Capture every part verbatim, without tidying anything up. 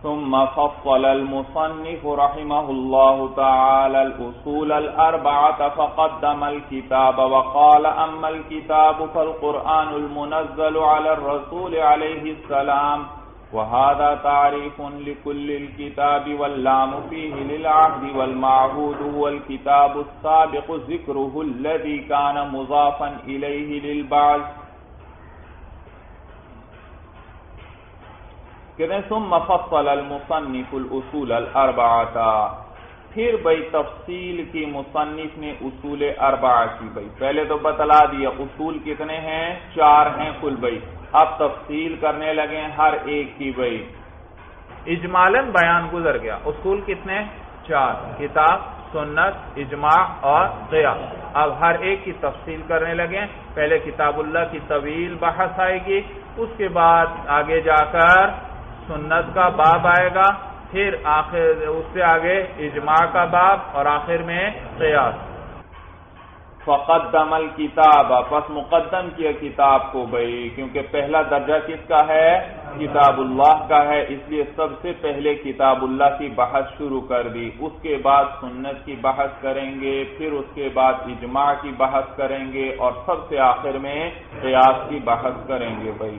ثم فصل المصنف رحمه الله تعالى الأصول الأربعة فقدم الكتاب وقال أما الكتاب فالقرآن المنزل على الرسول عليه السلام وهذا تعريف لكل الكتاب واللام فيه للعهد والمعهود هو الكتاب السابق ذكره الذي كان مضافا إليه للبعث. کہتے ہیں ثم فصل المصنف الاصول الاربعہ، پھر بھئی تفصیل کی مصنف نے اصول اربعہ کی. بھئی پہلے تو بتلا دیا اصول کتنے ہیں، چار ہیں کل. بھئی اب تفصیل کرنے لگے ہر ایک کی. بھئی اجمالاً بیان گزر گیا، اصول کتنے، چار، کتاب، سنت، اجماع اور قیاس. اب ہر ایک کی تفصیل کرنے لگے. پہلے کتاب اللہ کی طویل بحث آئے گی، اس کے بعد آگے جا کر سنت کا باب آئے گا، پھر آخر اس سے آگے اجماع کا باب اور آخر میں قیاس. فقدم الکتاب، پس مقدم کیا کتاب کو. بھئی کیونکہ پہلا درجہ کس کا ہے، کتاب اللہ کا ہے، اس لیے سب سے پہلے کتاب اللہ کی بحث شروع کر دی. اس کے بعد سنت کی بحث کریں گے، پھر اس کے بعد اجماع کی بحث کریں گے اور سب سے آخر میں قیاس کی بحث کریں گے. بھئی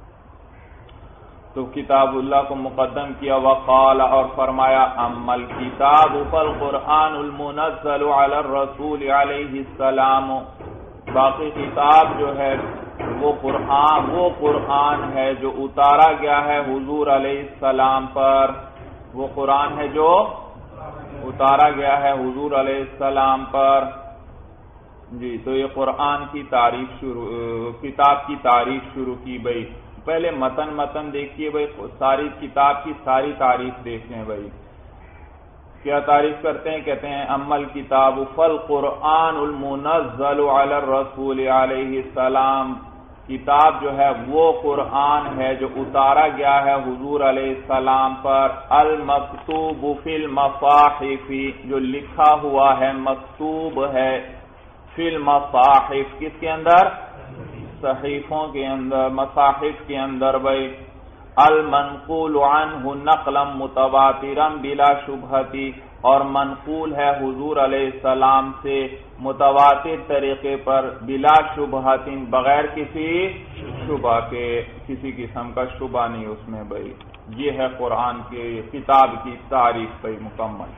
تو کتاب اللہ کو مقدم کیا. وقال، اور فرمایا، اما الکتاب فالقرآن المنزل علی الرسول علیہ السلام، باقی کتاب جو ہے وہ قرآن وہ قرآن ہے جو اتارا گیا ہے حضور علیہ السلام پر. وہ قرآن ہے جو اتارا گیا ہے حضور علیہ السلام پر. جی تو یہ قرآن کی تعریف شروع کتاب کی تعریف شروع کی. بھئی پہلے متن متن دیکھیے. بھئی ساری کتاب کی ساری تعریف دیکھیں. بھئی کیا تعریف کرتے ہیں، کہتے ہیں اما الکتاب فالقرآن المنزل علی الرسول علیہ السلام، کتاب جو ہے وہ قرآن ہے جو اتارا گیا ہے حضور علیہ السلام پر. المکتوب فی المصاحف، جو لکھا ہوا ہے، مکتوب ہے، فی المصاحف، کس کے اندر، صحیفوں کے اندر، مصاحف کے اندر. بھئی المنقول عنہ نقلا متواترا بلا شبہتی، اور منقول ہے حضور علیہ السلام سے متواتر طریقے پر، بلا شبہت، بغیر کسی شبہ کے، کسی قسم کا شبہ نہیں اس میں. بھئی یہ ہے قرآن کے کتاب کی تعریف بھئی مکمل.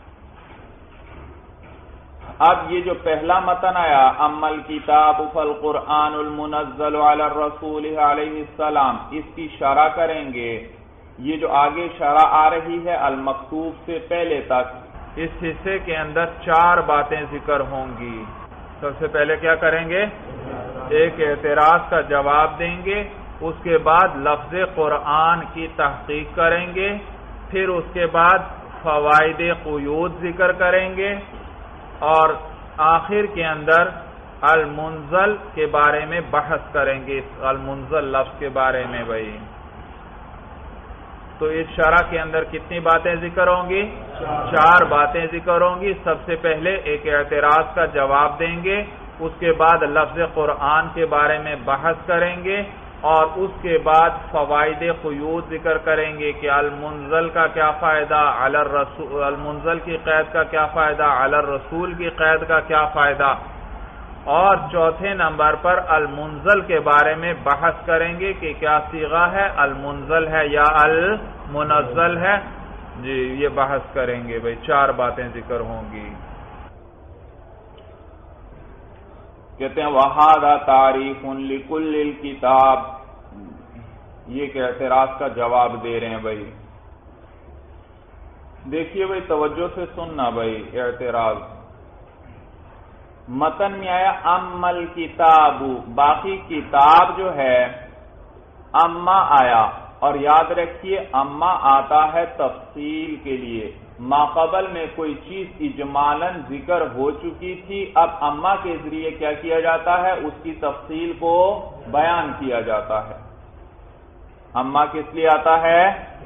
اب یہ جو پہلا متن آیا اما الکتاب فالقرآن المنزل علی الرسول علیہ السلام، اس کی شرح کریں گے. یہ جو آگے شرح آ رہی ہے المکتوب سے پہلے تک، اس حصے کے اندر چار باتیں ذکر ہوں گی. سب سے پہلے کیا کریں گے، ایک اعتراض کا جواب دیں گے، اس کے بعد لفظ قرآن کی تحقیق کریں گے، پھر اس کے بعد فوائد قیود ذکر کریں گے، اور آخر کے اندر المنزل کے بارے میں بحث کریں گے، المنزل لفظ کے بارے میں. بھائی تو اس شرح کے اندر کتنی باتیں ذکر ہوں گی، چار باتیں ذکر ہوں گی. سب سے پہلے ایک اعتراض کا جواب دیں گے، اس کے بعد لفظ قرآن کے بارے میں بحث کریں گے، اور اس کے بعد فوائد قیود ذکر کریں گے کہ المنزل کا کیا فائدہ، علی الرسول، المنزل کی قید کا کیا فائدہ، علی الرسول کی قید کا کیا فائدہ. اور چوتھے نمبر پر المنزل کے بارے میں بحث کریں گے کہ کیا صیغہ ہے، المنزل ہے یا المنزل ہے. جی یہ بحث کریں گے. بھئی چار باتیں ذکر ہوں گی. کہتے ہیں وَهَذَا تَعْرِيفٌ لِكُلِّ الْكِتَابِ، یہ کہ اعتراض کا جواب دے رہے ہیں. بھائی دیکھیے بھائی توجہ سے سننا. بھائی اعتراض متن میں آیا اما الکتاب، باقی کتاب جو ہے اما آیا، اور یاد رکھیے اما آتا ہے تفصیل کے لیے. ماقبل میں کوئی چیز اجمالاً ذکر ہو چکی تھی، اب اما کے ذریعے کیا کیا جاتا ہے، اس کی تفصیل کو بیان کیا جاتا ہے. اما کس لیے آتا ہے،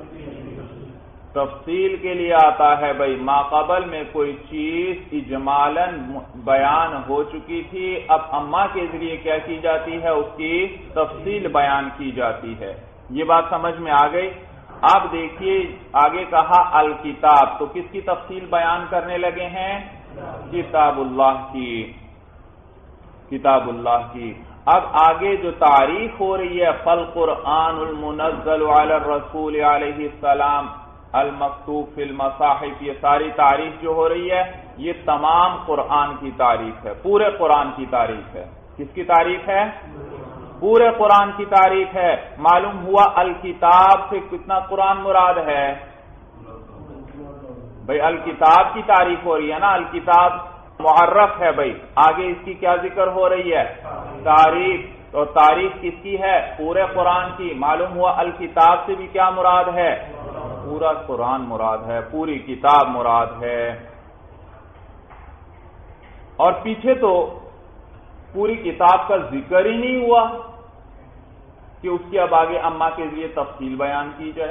تفصیل کے لیے آتا ہے. بھائی ماقبل میں کوئی چیز اجمالاً بیان ہو چکی تھی، اب اما کے ذریعے کیا کی جاتی ہے، اس کی تفصیل بیان کی جاتی ہے. یہ بات سمجھ میں آ گئی. اب دیکھیے آگے کہا الکتاب، تو کس کی تفصیل بیان کرنے لگے ہیں؟ کتاب اللہ کی، کتاب اللہ کی۔ اب آگے جو تعریف ہو رہی ہے فالقرآن المنزل علی الرسول علیہ السلام المکتوب فی المصاحف، یہ ساری تعریف جو ہو رہی ہے یہ تمام قرآن کی تعریف ہے، پورے قرآن کی تعریف ہے۔ کس کی تعریف ہے؟ پورے قرآن کی تعریف ہے۔ معلوم ہوا الکتاب سے کتنا قرآن مراد ہے؟ بھئی الکتاب کی تعریف ہو رہی ہے نا، الکتاب معرف ہے بھئی، آگے اس کی کیا ذکر ہو رہی ہے؟ تعریف۔ تو تعریف کس کی ہے؟ پورے قرآن کی۔ معلوم ہوا الکتاب سے بھی کیا مراد ہے؟ پورا قرآن مراد ہے، پوری کتاب مراد ہے۔ اور پیچھے تو پوری کتاب کا ذکر ہی نہیں ہوا کہ اس کی اب آگے اما کے ذریعے تفصیل بیان کی جائے۔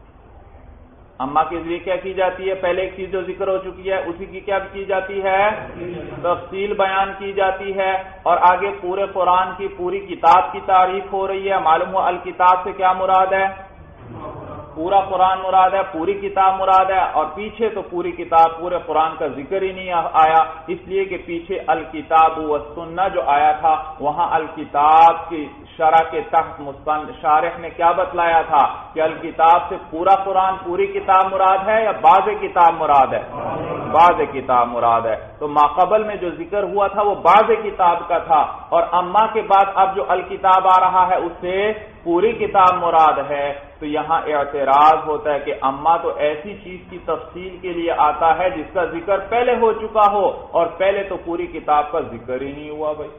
اما کے ذریعے کیا کی جاتی ہے؟ پہلے ایک چیز جو ذکر ہو چکی ہے اسی کی کیا کی جاتی ہے؟ تفصیل بیان کی جاتی ہے۔ اور آگے پورے قرآن کی پوری کتاب کی تعریف ہو رہی ہے۔ معلوم ہوا الکتاب سے کیا مراد ہے؟ پورا قرآن مراد ہے، پوری کتاب مراد ہے۔ اور پیچھے تو پوری کتاب پورے قرآن کا ذکر ہی نہیں آیا، اس لیے کہ پیچھے الکتاب والسنہ جو آیا تھا وہاں الکتاب کی شرح کے تحت مستند شارح نے کیا بتلایا تھا کہ الکتاب سے پورا قرآن پوری کتاب مراد ہے یا بعض کتاب مراد ہے؟ بعض کتاب مراد ہے۔ تو ماقبل میں جو ذکر ہوا تھا وہ بعض کتاب کا تھا، اور اما کے بعد اب جو الکتاب آ رہا ہے اس سے پوری کتاب مراد ہے۔ تو یہاں اعتراض ہوتا ہے کہ اما تو ایسی چیز کی تفصیل کے لیے آتا ہے جس کا ذکر پہلے ہو چکا ہو، اور پہلے تو پوری کتاب کا ذکر ہی نہیں ہوا بھائی۔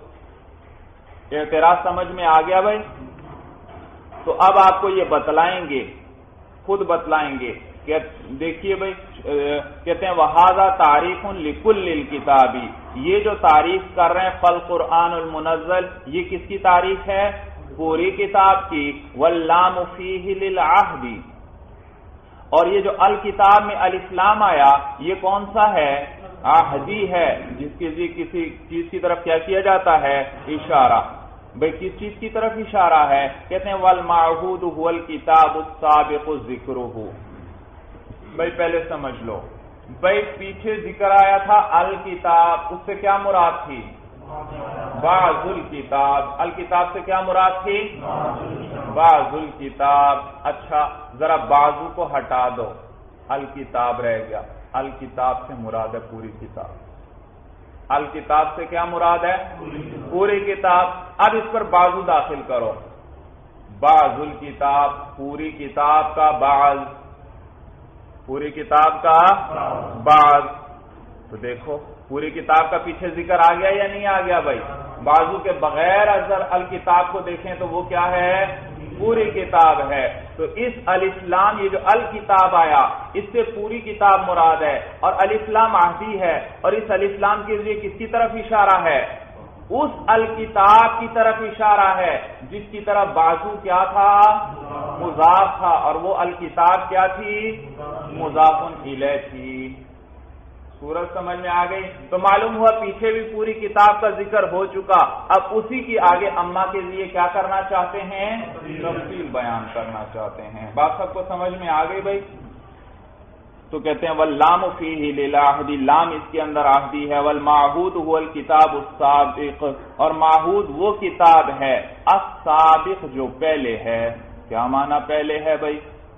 اعتراض سمجھ میں آ گیا بھائی؟ تو اب آپ کو یہ بتلائیں گے، خود بتلائیں گے کہ دیکھیے بھائی، کہتے ہیں وَهَذَا تَعْرِيفٌ لِكُلِّ الْكِتَابِ، یہ جو تعریف کر رہے ہیں فالقرآن المنزل، یہ کس کی تعریف ہے؟ پوری کتاب کی۔ وَاللَّامُ فِيهِ لِلْعَهْدِ، اور یہ جو الکتاب میں الف لام آیا یہ کون سا ہے؟ عہدی ہے، جس کے ذکر کسی چیز کی طرف کیا کیا جاتا ہے؟ اشارہ۔ بھئی کس چیز کی طرف اشارہ ہے؟ کہتے ہیں وَالْمَعْهُودُ هُوَ الْكِتَابُ السَّابِقُ ذِكْرُهُ۔ بھئی پہلے سمجھ لو، بھئی پیچھے ذکر آیا تھا الکتاب، اس سے کیا مراد تھی؟ بعض الکتاب۔ الکتاب سے کیا مراد تھی؟ بعض الکتاب۔ اچھا ذرا بعضو کو ہٹا دو، الکتاب رہ گیا، الکتاب سے مراد ہے پوری کتاب۔ الکتاب سے کیا مراد ہے؟ پوری کتاب۔ اب اس پر بعضو داخل کرو، بعض الکتاب، پوری کتاب کا بعض، پوری کتاب کا بعض۔ تو دیکھو پوری کتاب کا پیچھے ذکر آ گیا یا نہیں آ گیا بھائی؟ بعضو کے بغیر اگر الکتاب کو دیکھیں تو وہ کیا ہے؟ پوری کتاب ہے۔ تو اس الف لام، یہ جو الکتاب آیا اس سے پوری کتاب مراد ہے، اور الف لام عہدی ہے، اور اس الف لام کے ذریعے کس کی طرف اشارہ ہے؟ اس الکتاب کی طرف اشارہ ہے جس کی طرف بعضو کیا تھا؟ مضاف تھا، اور وہ الکتاب کیا تھی؟ مضاف الیہ تھی۔ سورج سمجھ میں آ گئی؟ تو معلوم ہوا پیچھے بھی پوری کتاب کا ذکر ہو چکا، اب اسی کی آگے اما کے لیے کیا کرنا چاہتے ہیں؟ تفصیل بیان کرنا چاہتے ہیں۔ بات سب کو سمجھ میں آ گئی بھائی؟ تو کہتے ہیں وَاللَّامُ فِيهِ لِلْعَهْدِ، لام اس کے اندر عہدی ہے۔ وَالْمَعْهُودُ هُوَ الْكِتَابُ السَّابِقُ، اور معہود وہ کتاب ہے السابق جو پہلے ہے۔ کیا معنی پہلے ہے بھائی؟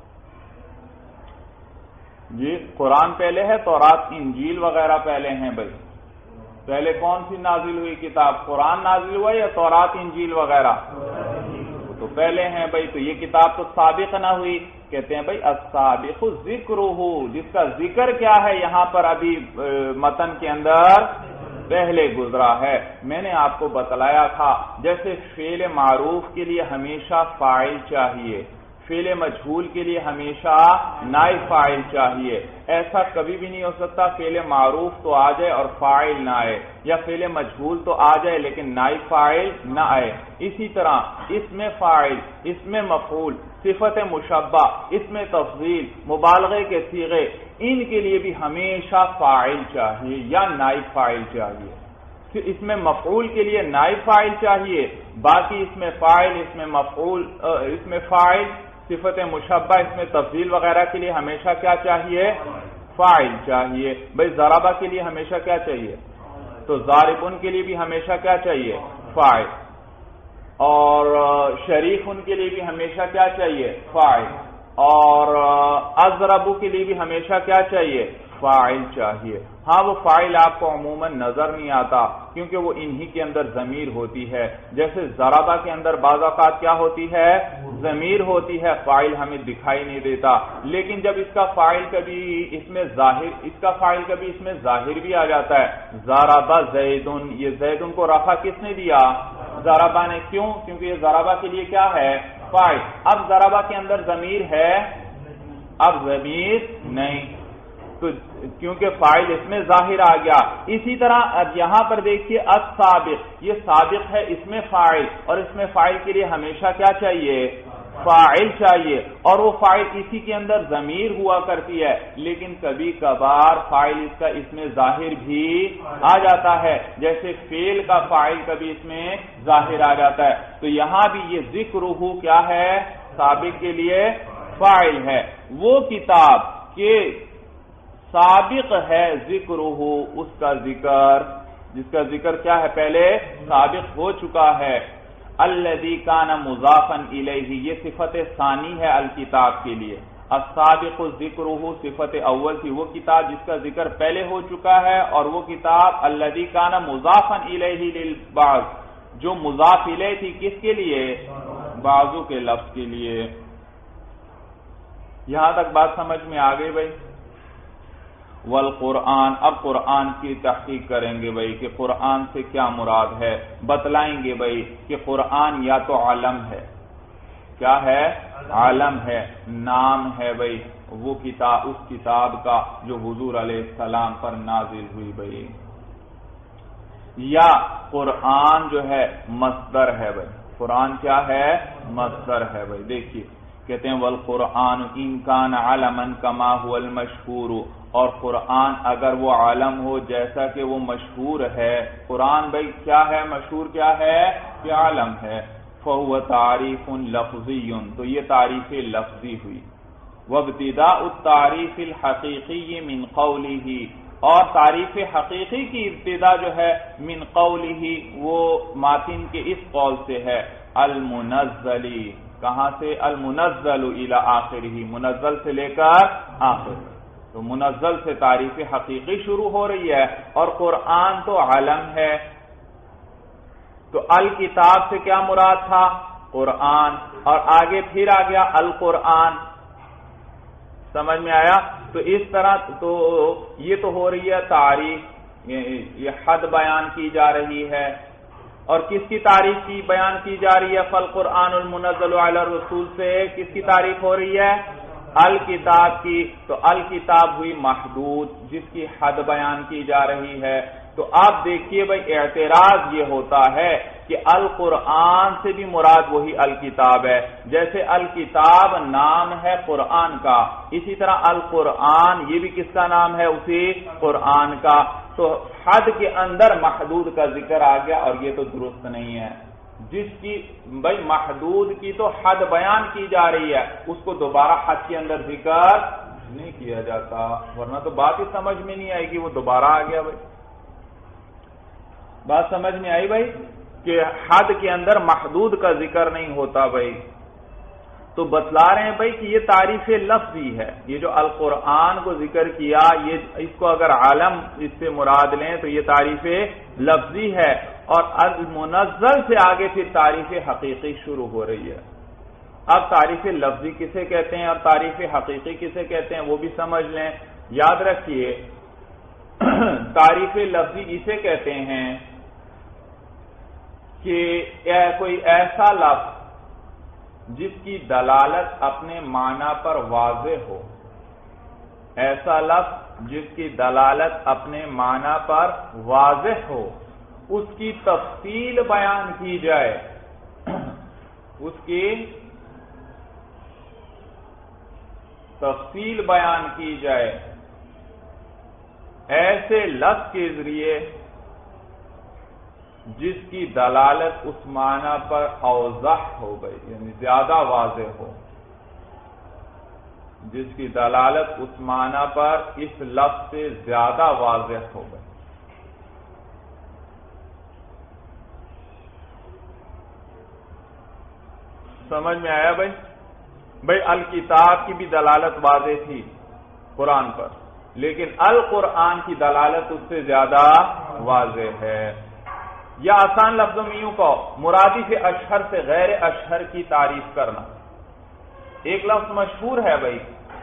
جی قرآن پہلے ہے، تورات انجیل وغیرہ پہلے ہیں بھائی۔ پہلے کون سی نازل ہوئی کتاب؟ قرآن نازل ہوا یا تورات انجیل وغیرہ؟ تو پہلے ہیں بھائی، تو یہ کتاب تو سابق نہ ہوئی۔ کہتے ہیں بھائی السابق ذکرہ، جس کا ذکر کیا ہے یہاں پر ابھی متن کے اندر پہلے گزرا ہے۔ میں نے آپ کو بتلایا تھا جیسے فعل معروف کے لیے ہمیشہ فاعل چاہیے، فعل مجہول کے لیے ہمیشہ نائب فاعل چاہیے، ایسا کبھی بھی نہیں ہو سکتا فعل معروف تو آ جائے اور فاعل نہ آئے، یا فعل مجہول تو آ جائے لیکن نائب فاعل نہ آئے۔ اسی طرح اسم فاعل، اسم مفعول، صفت مشبہ، اسم تفضیل، مبالغے کے صیغے، ان کے لیے بھی ہمیشہ فاعل چاہیے یا نائب فاعل چاہیے۔ اس میں مفعول کے لیے نائب فاعل چاہیے، باقی اس میں فاعل، اس میں مفعول، اس میں فاعل، صفت مشبہ اس میں تفضیل وغیرہ کے لیے ہمیشہ کیا چاہیے؟ فاعل چاہیے. بھئی ضربہ کے لیے ہمیشہ کیا چاہیے؟ تو ضاربن کے لیے بھی ہمیشہ کیا چاہیے؟ فاعل. اور شریف ان کے لیے بھی ہمیشہ کیا چاہیے؟ فاعل. اور اضربو کے لیے بھی ہمیشہ کیا چاہیے؟ فاعل چاہیے. ہاں وہ فاعل آپ کو عموماً نظر نہیں آتا کیونکہ وہ انہی کے اندر ضمیر ہوتی ہے. جیسے ضربہ کے اندر بعض اوقات کیا ہوتی ہے؟ ضمیر ہوتی ہے، فاعل ہمیں دکھائی نہیں دیتا. لیکن جب اس کا فاعل کبھی اس میں ظاہر اس کا فاعل کبھی اس میں ظاہر بھی آ جاتا ہے. ضربہ زیدن، یہ زیدن کو رفع کس نے دیا؟ ضربہ نے. کیوں؟ کیونکہ یہ ضربہ کے لیے کیا ہے؟ فاعل. اب ضربہ کے اندر ضمیر ہے، اب ضمیر نہیں، تو کیونکہ فاعل اس میں ظاہر آ گیا. اسی طرح اب یہاں پر دیکھیے السابق، یہ سابق ہے، اس میں فاعل، اور اس میں فاعل کے لیے ہمیشہ کیا چاہیے؟ فاعل چاہیے. اور وہ فاعل اسی کے اندر ضمیر ہوا کرتی ہے، لیکن کبھی کبھار فاعل اس کا اس میں ظاہر بھی آ جاتا ہے. جیسے فعل کا فاعل کبھی اس میں ظاہر آ جاتا ہے. تو یہاں بھی یہ ذکرہ کیا ہے؟ سابق کے لیے فاعل ہے. وہ کتاب کے سابق ہے ذکرہ، اس کا ذکر، جس کا ذکر کیا ہے؟ پہلے سابق ہو چکا ہے. الذی کان مضافا الیہ، یہ صفت ثانی ہے الکتاب کے لیے. السابق ذکرہ صفت اول تھی، وہ کتاب جس کا ذکر پہلے ہو چکا ہے، اور وہ کتاب الذی کان مضافا الیہ للبعض، جو مضاف الیہ تھی کس کے لیے؟ بعضو کے لفظ کے لیے. یہاں تک بات سمجھ میں آ گئی بھائی؟ والقرآن، اب قرآن کی تحقیق کریں گے بھائی کہ قرآن سے کیا مراد ہے. بتلائیں گے بھائی کہ قرآن یا تو علم ہے، کیا ہے؟ علم ہے، نام ہے بھائی وہ کتاب، اس کتاب کا جو حضور علیہ السلام پر نازل ہوئی بھائی. یا قرآن جو ہے مصدر ہے بھائی. قرآن کیا ہے؟ مصدر ہے بھائی. دیکھیے کہتے ہیں والقرآن ان کان علما کما هو المشہور، اور قرآن اگر وہ عالم ہو جیسا کہ وہ مشہور ہے. قرآن بھائی کیا ہے؟ مشہور کیا ہے؟ کہ عالم ہے. فهو تعریف لفظی، تو یہ تعریف لفظی ہوئی. وابتداء التعریف الحقیقی من قوله، اور تعریف حقیقی کی ابتدا جو ہے من قوله، وہ ماتن کے اس قول سے ہے المنزلی. کہاں سے؟ المنزل الى آخرہ، منزل سے لے کر آخر. تو منزل سے تعریف حقیقی شروع ہو رہی ہے، اور قرآن تو علم ہے. تو الکتاب سے کیا مراد تھا؟ قرآن. اور آگے پھر آ گیا القرآن. سمجھ میں آیا؟ تو اس طرح تو یہ تو ہو رہی ہے تعریف، یہ حد بیان کی جا رہی ہے. اور کس کی تعریف کی بیان کی جا رہی ہے؟ فالقرآن المنزل علی الرسول سے کس کی تعریف ہو رہی ہے؟ الکتاب کی. تو الکتاب ہوئی محدود، جس کی حد بیان کی جا رہی ہے. تو آپ دیکھیے بھائی اعتراض یہ ہوتا ہے کہ القرآن سے بھی مراد وہی الکتاب ہے. جیسے الکتاب نام ہے قرآن کا، اسی طرح القرآن یہ بھی کس کا نام ہے؟ اسی قرآن کا. تو حد کے اندر محدود کا ذکر آ گیا، اور یہ تو درست نہیں ہے. جس کی بھائی محدود کی تو حد بیان کی جا رہی ہے، اس کو دوبارہ حد کے اندر ذکر نہیں کیا جاتا، ورنہ تو بات ہی سمجھ میں نہیں آئے گی. وہ دوبارہ آ گیا بھائی. بات سمجھ میں آئی بھائی کہ حد کے اندر محدود کا ذکر نہیں ہوتا بھائی. تو بتلا رہے ہیں بھائی کہ یہ تعریف لفظی ہے. یہ جو القرآن کو ذکر کیا، یہ اس کو اگر عالم اس سے مراد لیں تو یہ تعریف لفظی ہے. اور المنزل سے آگے پھر تعریف حقیقی شروع ہو رہی ہے. اب تعریف لفظی کسے کہتے ہیں اور تعریف حقیقی کسے کہتے ہیں وہ بھی سمجھ لیں. یاد رکھیے تعریف لفظی اسے کہتے ہیں کہ کوئی ایسا لفظ جس کی دلالت اپنے معنی پر واضح ہو، ایسا لفظ جس کی دلالت اپنے معنی پر واضح ہو، اس کی تفصیل بیان کی جائے، اس کی تفصیل بیان کی جائے ایسے لفظ کے ذریعے جس کی دلالت اس معنی پر اوضح ہو گئی، یعنی زیادہ واضح ہو. جس کی دلالت اس معنی پر اس لفظ سے زیادہ واضح ہو گئی. سمجھ میں آیا بھائی؟ بھائی الکتاب کی بھی دلالت واضح تھی قرآن پر، لیکن القرآن کی دلالت اس سے زیادہ واضح ہے. یا آسان لفظوں میں یوں کہو، مرادف اشہر سے غیر اشہر کی تعریف کرنا. ایک لفظ مشہور ہے بھائی،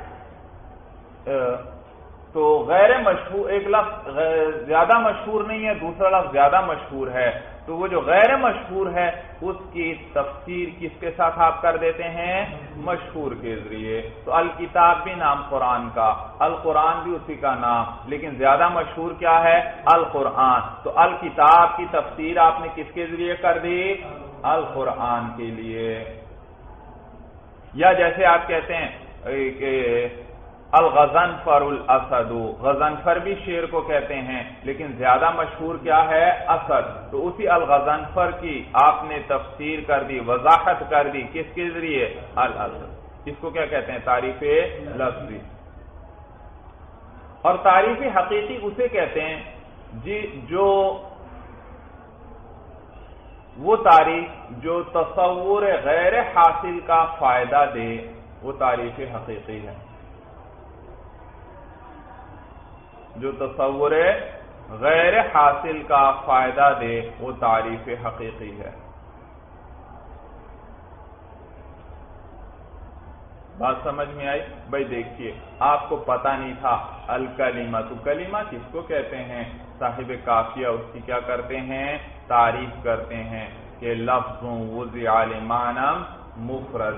تو غیر مشہور، ایک لفظ زیادہ مشہور نہیں ہے، دوسرا لفظ زیادہ مشہور ہے، تو وہ جو غیر مشہور ہے اس کی تفسیر کس کے ساتھ آپ کر دیتے ہیں؟ مشہور کے ذریعے. تو الکتاب بھی نام قرآن کا، القرآن بھی اسی کا نام، لیکن زیادہ مشہور کیا ہے؟ القرآن. تو الکتاب کی تفسیر آپ نے کس کے ذریعے کر دی؟ القرآن کے لیے. یا جیسے آپ کہتے ہیں کہ الغضنفر الاسد، غضنفر بھی شیر کو کہتے ہیں لیکن زیادہ مشہور کیا ہے؟ اسد. تو اسی الغضنفر کی آپ نے تفسیر کر دی، وضاحت کر دی، کس کے ذریعے؟ الاسد. اس کو کیا کہتے ہیں؟ تعریف لفظی. اور تعریف حقیقی اسے کہتے ہیں جی جو وہ تعریف جو تصور غیر حاصل کا فائدہ دے، وہ تعریف حقیقی ہے. جو تصور غیر حاصل کا فائدہ دے وہ تعریف حقیقی ہے. بات سمجھ میں آئی؟ بھائی دیکھیے، آپ کو پتہ نہیں تھا الکلمہ، تو کلمہ کس کو کہتے ہیں؟ صاحب کافیہ اس کی کیا کرتے ہیں؟ تعریف کرتے ہیں کہ لفظ وضع لمعنی مفرد.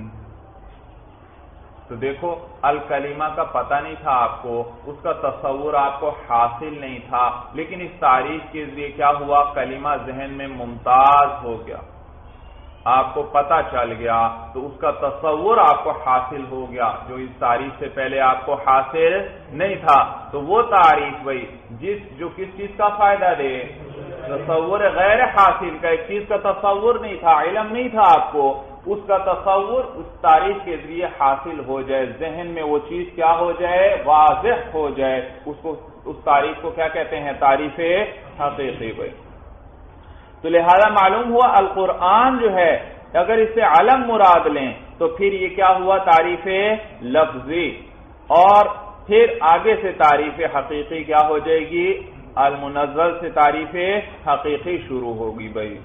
تو دیکھو الکلمہ کا پتہ نہیں تھا آپ کو، اس کا تصور آپ کو حاصل نہیں تھا، لیکن اس تعریف کے ذریعے کیا ہوا؟ کلمہ ذہن میں ممتاز ہو گیا، آپ کو پتہ چل گیا، تو اس کا تصور آپ کو حاصل ہو گیا جو اس تعریف سے پہلے آپ کو حاصل نہیں تھا. تو وہ تعریف وہی جس جو کس چیز کا فائدہ دے؟ تصور غیر حاصل کا. ایک چیز کا تصور نہیں تھا، علم نہیں تھا آپ کو، اس کا تصور اس تعریف کے ذریعے حاصل ہو جائے، ذہن میں وہ چیز کیا ہو جائے؟ واضح ہو جائے. اس کو اس تعریف کو کیا کہتے ہیں؟ تعریف حقیقی. بھائی تو لہذا معلوم ہوا القرآن جو ہے اگر اس سے علم مراد لیں تو پھر یہ کیا ہوا؟ تعریف لفظی. اور پھر آگے سے تعریف حقیقی کیا ہو جائے گی؟ المنزل سے تعریف حقیقی شروع ہوگی. بھائی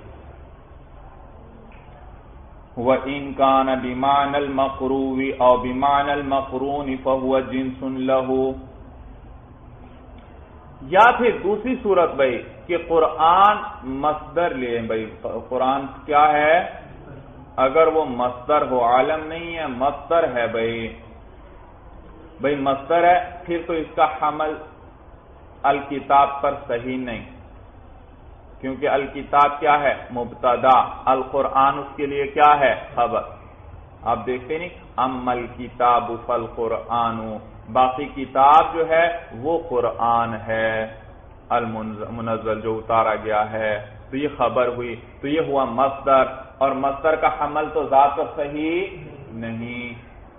وَإِن كَانَ بِمَعْنَى الْمَقْرُوِّ أَوْ بِمَعْنَى الْمَقْرُونِ فَهُوَ جِنْسٌ لَهُ. یا پھر دوسری صورت بھائی کہ قرآن مصدر لیں. بھائی قرآن کیا ہے؟ اگر وہ مصدر ہو، عالم نہیں ہے، مصدر ہے. بھائی بھائی مصدر ہے، پھر تو اس کا حمل الکتاب پر صحیح نہیں، کیونکہ الکتاب کیا ہے؟ مبتدا، القرآن اس کے لیے کیا ہے؟ خبر. آپ دیکھتے نہیں اما الکتاب فالقرآن، باقی کتاب جو ہے وہ قرآن ہے المنزل جو اتارا گیا ہے. تو یہ خبر ہوئی، تو یہ ہوا مصدر، اور مصدر کا حمل تو ذات پر صحیح نہیں.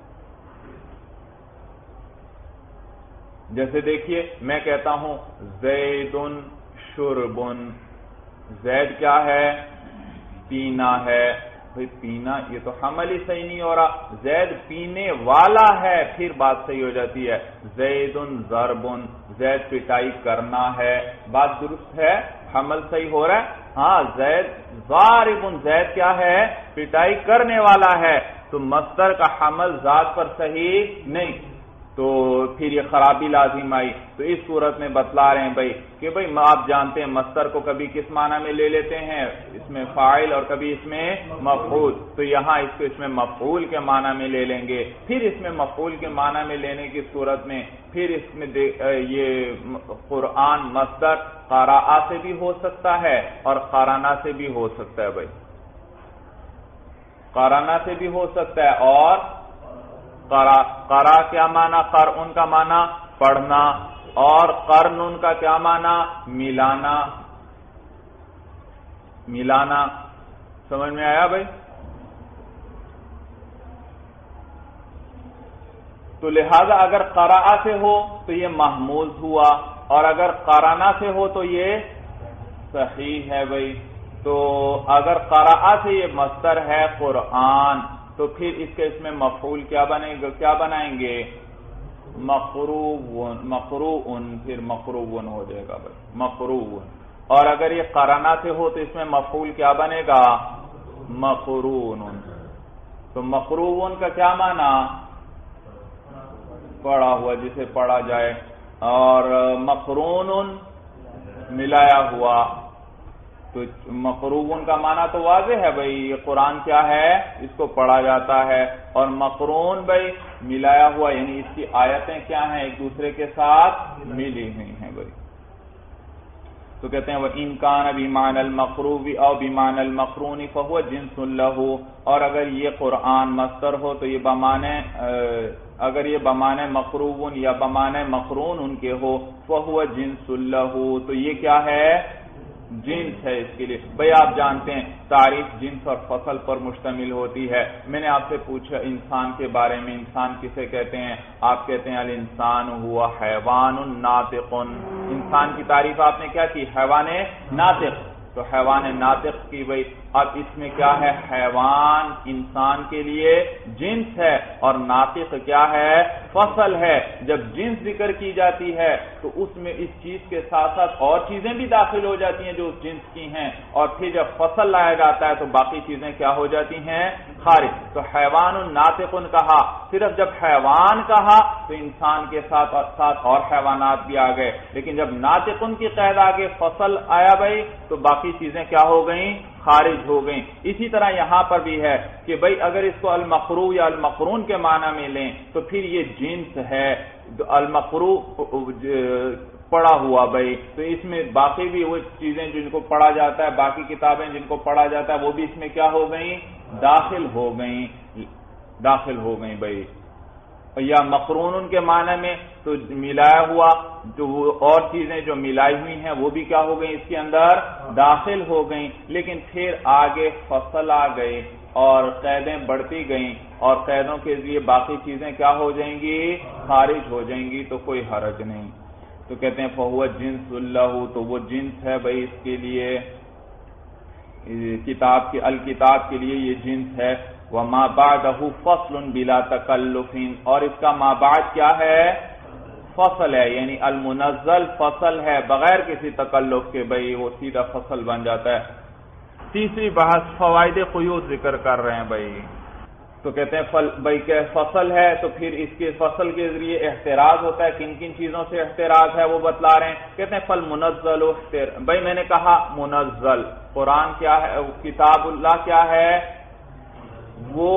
جیسے دیکھیے میں کہتا ہوں زید شرب، زید کیا ہے؟ پینا ہے. بھئی پینا یہ تو حمل ہی صحیح نہیں ہو رہا. زید پینے والا ہے پھر بات صحیح ہو جاتی ہے. زید ضرب، زید پٹائی کرنا ہے، بات درست ہے، حمل صحیح ہو رہا ہے. ہاں زید ضارب، زید کیا ہے؟ پٹائی کرنے والا ہے. تو مصدر کا حمل ذات پر صحیح نہیں، تو پھر یہ خرابی لازم آئی. تو اس صورت میں بتلا رہے ہیں بھائی کہ بھائی آپ جانتے ہیں مصدر کو کبھی کس معنی میں لے لیتے ہیں؟ اس میں فاعل، اور کبھی اس میں مفعول. تو یہاں اس کو اس میں مفعول کے معنی میں لے لیں گے. پھر اس میں مفعول کے معنی میں لینے کی صورت میں پھر اس میں یہ قرآن مصدر قراء سے بھی ہو سکتا ہے اور قرانہ سے بھی ہو سکتا ہے. بھائی قرانہ سے بھی ہو سکتا ہے، اور قرا قرا کیا معنی؟ قرء کا معنی پڑھنا، اور قرن کا کیا معنی؟ ملانا. ملانا سمجھ میں آیا بھائی؟ تو لہذا اگر قرأ سے ہو تو یہ محمول ہوا، اور اگر قرأنا سے ہو تو یہ صحیح ہے بھائی۔ تو اگر قرأ سے یہ مصدر ہے قرآن تو پھر اس کے اس میں مفعول کیا بنے گا، کیا بنائیں گے؟ مقروء، مقروء، پھر مقروء ہو جائے گا بھائی، مقروء۔ اور اگر یہ قرأنا سے ہو تو اس میں مفعول کیا بنے گا؟ مقرون۔ تو مقرون کا کیا معنی؟ پڑھا ہوا، جسے پڑھا جائے، اور مقرون ملایا ہوا۔ تو مقرون کا معنی تو واضح ہے بھائی، یہ قرآن کیا ہے؟ اس کو پڑھا جاتا ہے، اور مقرون بھائی ملایا ہوا، یعنی اس کی آیتیں کیا ہیں؟ ایک دوسرے کے ساتھ ملی ہوئی ہیں بھائی۔ تو کہتے ہیں وہ ان کان بمعنی المقروء او بمعنی المقرون فهو جنس له، اور اگر یہ قرآن مصدر ہو تو یہ بمعنی اگر یہ بمعنی مقروء یا بمعنی مقرون ان کے ہو فهو جنس له، تو یہ کیا ہے؟ جنس ہے اس کے لیے بھئی۔ آپ جانتے ہیں تعریف جنس اور فصل پر مشتمل ہوتی ہے۔ میں نے آپ سے پوچھا انسان کے بارے میں، انسان کسے کہتے ہیں؟ آپ کہتے ہیں الانسان ہوا حیوان ناطق۔ انسان کی تعریف آپ نے کیا کی؟ حیوان ناطق۔ تو حیوان ناطق کی بھئی اب اس میں کیا ہے؟ حیوان انسان کے لیے جنس ہے، اور ناطق کیا ہے؟ فصل ہے۔ جب جنس ذکر کی جاتی ہے تو اس میں اس چیز کے ساتھ ساتھ اور چیزیں بھی داخل ہو جاتی ہیں جو اس جنس کی ہیں، اور پھر جب فصل لایا جاتا ہے تو باقی چیزیں کیا ہو جاتی ہیں؟ خارج۔ تو حیوان ناطق کہا، صرف جب حیوان کہا تو انسان کے ساتھ ساتھ اور حیوانات بھی آ گئے، لیکن جب ناطق کی قید آگے فصل آیا بھائی تو باقی چیزیں کیا ہو گئیں؟ خارج ہو گئیں۔ اسی طرح یہاں پر بھی ہے کہ بھئی اگر اس کو المقروء یا المقرون کے معنی میں لیں تو پھر یہ جنس ہے۔ المقروء پڑھا ہوا بھئی، تو اس میں باقی بھی وہ چیزیں جن کو پڑھا جاتا ہے، باقی کتابیں جن کو پڑھا جاتا ہے وہ بھی اس میں کیا ہو گئیں؟ داخل ہو گئیں، داخل ہو گئیں بھئی۔ یا مقرون کے معنی میں تو ملایا ہوا، جو اور چیزیں جو ملائی ہوئی ہیں وہ بھی کیا ہو گئیں؟ اس کے اندر داخل ہو گئیں، لیکن پھر آگے فصل آ گئے اور قیدیں بڑھتی گئیں، اور قیدوں کے ذریعے باقی چیزیں کیا ہو جائیں گی؟ خارج ہو جائیں گی، تو کوئی حرج نہیں۔ تو کہتے ہیں فہو جنس اللہ، تو وہ جنس ہے بھائی اس کے لیے، کتاب کے الکتاب کے لیے یہ جنس ہے۔ وما بعدہ فصل بلا تکلف، اور اس کا ما بعد کیا ہے؟ فصل ہے، یعنی المنزل فصل ہے بغیر کسی تکلف کے بھئی وہ سیدھا فصل بن جاتا ہے۔ تیسری بحث فوائد قیود ذکر کر رہے ہیں بھئی۔ تو کہتے ہیں بھئی کہ فصل ہے تو پھر اس کے فصل کے ذریعے احتراز ہوتا ہے، کن کن چیزوں سے احتراز ہے وہ بتلا رہے ہیں۔ کہتے ہیں فل منزل بھئی میں نے کہا منزل قرآن کیا ہے؟ کتاب اللہ کیا ہے؟ وہ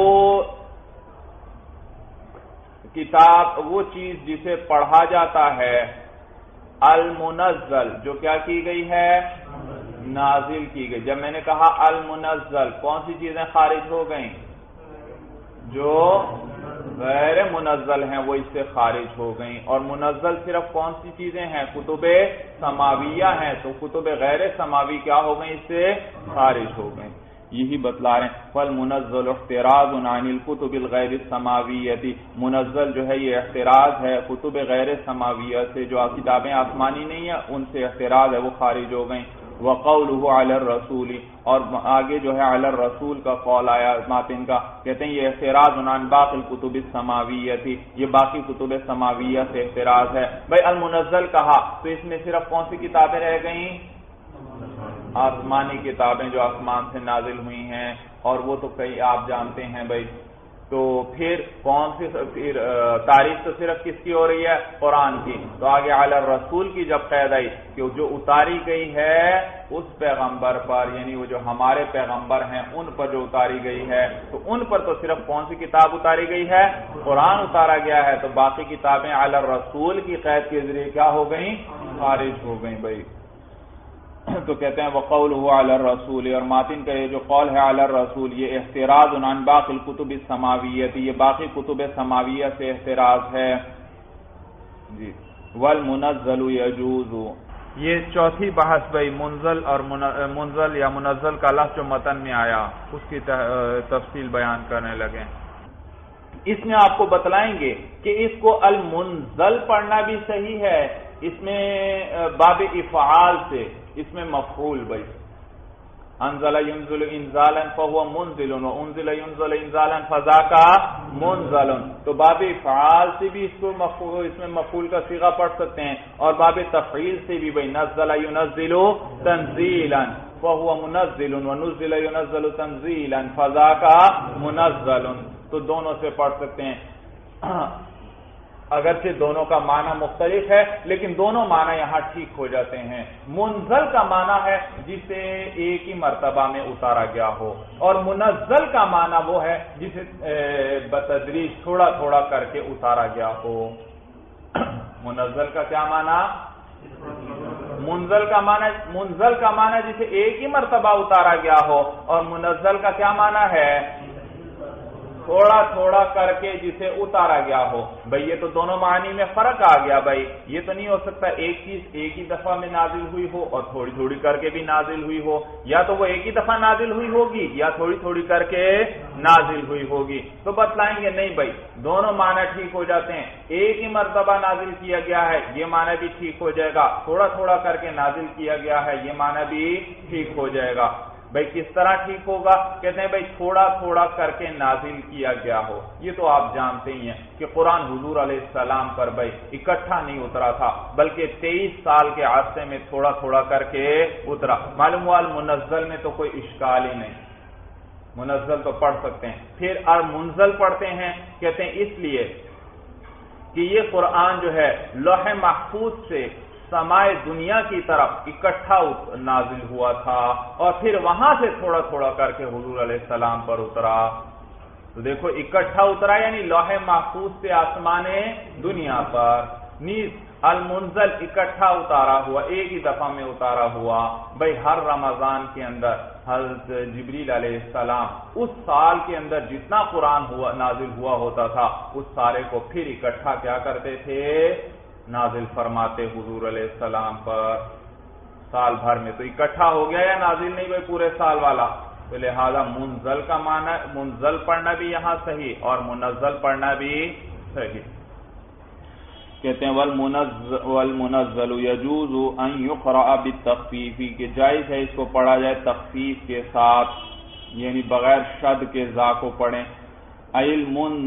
کتاب، وہ چیز جسے پڑھا جاتا ہے، المنزل جو کیا کی گئی ہے؟ نازل کی گئی۔ جب میں نے کہا المنزل کون سی چیزیں خارج ہو گئیں؟ جو غیر منزل ہیں وہ اس سے خارج ہو گئیں، اور منزل صرف کون سی چیزیں ہیں؟ کتب سماویہ ہیں، تو کتب غیر سماوی کیا ہو گئیں؟ اس سے خارج ہو گئیں، یہی بتلا رہے ہیں۔ فالمنزل احتراز عن الکتب الغیر السماویہ، منزل جو ہے یہ احتراز ہے کتب غیر سماویہ سے، جو کتابیں آسمانی نہیں ہیں ان سے احتراز ہے، وہ خارج ہو گئیں۔ وقولہ علی الرسول، اور آگے جو ہے علی الرسول کا قول آیا ماتن کا، کہتے ہیں یہ احتراز عن باقی الکتب السماویہ تھی، یہ باقی کتب سماویہ سے احتراز ہے۔ بھائی المنزل کہا تو اس میں صرف کون سی کتابیں رہ گئیں؟ آسمانی کتابیں جو آسمان سے نازل ہوئی ہیں، اور وہ تو کئی آپ جانتے ہیں بھائی۔ تو پھر کون سی پھر تعریف تو صرف کس کی ہو رہی ہے؟ قرآن کی۔ تو آگے علی الرسول کی جب قید آئی کہ جو اتاری گئی ہے اس پیغمبر پر، یعنی وہ جو ہمارے پیغمبر ہیں ان پر جو اتاری گئی ہے، تو ان پر تو صرف کون سی کتاب اتاری گئی ہے؟ قرآن اتارا گیا ہے، تو باقی کتابیں علی الرسول کی قید کے ذریعے کیا ہو گئیں؟ خارج ہو گئیں بھائی۔ تو کہتے ہیں وقولہ علی الرسول، اور ماتن کا یہ جو قول ہے علی الرسول یہ احتراز عن باقی الکتب السماویہ، یہ باقی کتب سماویہ سے احتراز ہے جی۔ والمنزل یجوز، یہ چوتھی بحث بھائی منزل اور منزل یا منزل کا لفظ جو متن میں آیا اس کی تفصیل بیان کرنے لگے۔ اس میں آپ کو بتلائیں گے کہ اس کو المنزل پڑھنا بھی صحیح ہے، اس میں باب افعال سے، اس میں مفعول بھائی انزل ينزل انزالا فهو منزل وانزل ينزل انزالا فذاك منزل، تو باب افعال سے بھی اس کو مفعول، اس میں مفعول کا صیغہ پڑھ سکتے ہیں، اور باب تفعیل سے بھی بھائی نزل ينزل تنزیلا فهو منزل ونزل ينزل تنزیلا فذاك منزل، تو دونوں سے پڑھ سکتے ہیں، اگرچہ دونوں کا معنی مختلف ہے لیکن دونوں معنی یہاں ٹھیک ہو جاتے ہیں۔ منزل کا معنی ہے جسے ایک ہی مرتبہ میں اتارا گیا ہو، اور منزل کا معنی وہ ہے جسے بتدریج تھوڑا تھوڑا کر کے اتارا گیا ہو۔ منزل کا کیا معنی؟ منزل کا معنی منزل کا معنی جسے ایک ہی مرتبہ اتارا گیا ہو، اور منزل کا کیا معنی ہے؟ تھوڑا تھوڑا کر کے جسے اتارا گیا ہو۔ بھئی یہ تو دونوں معنی میں فرق آ گیا، بھائی یہ تو نہیں ہو سکتا ایک چیز ایک ہی دفعہ میں نازل ہوئی ہو اور تھوڑی تھوڑی کر کے بھی نازل ہوئی ہو، یا تو وہ ایک ہی دفعہ نازل ہوئی ہوگی یا تھوڑی تھوڑی کر کے نازل ہوئی ہوگی، تو بتلائیں گے نہیں بھائی دونوں معنی ٹھیک ہو جاتے ہیں، ایک ہی مرتبہ نازل کیا گیا ہے یہ معنی بھی ٹھیک ہو جائے گا، تھوڑا تھوڑا کر کے نازل کیا گیا ہے یہ معنی بھی ٹھیک ہو جائے گا۔ بھائی کس طرح ٹھیک ہوگا؟ کہتے ہیں بھائی تھوڑا تھوڑا کر کے نازل کیا گیا ہو، یہ تو آپ جانتے ہی ہیں کہ قرآن حضور علیہ السلام پر بھائی اکٹھا نہیں اترا تھا بلکہ تیئیس سال کے عرصے میں تھوڑا تھوڑا کر کے اترا۔ معلوم ہوا منزل میں تو کوئی اشکال ہی نہیں، منزل تو پڑھ سکتے ہیں۔ پھر اور منزل پڑھتے ہیں کہتے ہیں اس لیے کہ یہ قرآن جو ہے لوح محفوظ سے سمائے دنیا کی طرف اکٹھا نازل ہوا تھا، اور پھر وہاں سے تھوڑا تھوڑا کر کے حضور علیہ السلام پر اترا۔ تو دیکھو اکٹھا اترا یعنی لوح محفوظ سے آسمان دنیا پر، نیز المنزل اکٹھا اتارا ہوا، ایک ہی دفعہ میں اتارا ہوا۔ بھائی ہر رمضان کے اندر حضرت جبریل علیہ السلام اس سال کے اندر جتنا قرآن ہوا نازل ہوا ہوتا تھا اس سارے کو پھر اکٹھا کیا کرتے تھے؟ نازل فرماتے حضور علیہ السلام پر۔ سال بھر میں تو اکٹھا ہو گیا یا نازل نہیں بھائی پورے سال والا، تو لہذا منزل کا معنی منزل پڑھنا بھی یہاں صحیح اور منزل پڑھنا بھی صحیح۔ کہتے ہیں والمنزل يجوز ان يقرأ بالتخفیف، کہ جائز ہے اس کو پڑھا جائے تخفیف کے ساتھ، یعنی بغیر شد کے ذا کو پڑھیں۔ ایل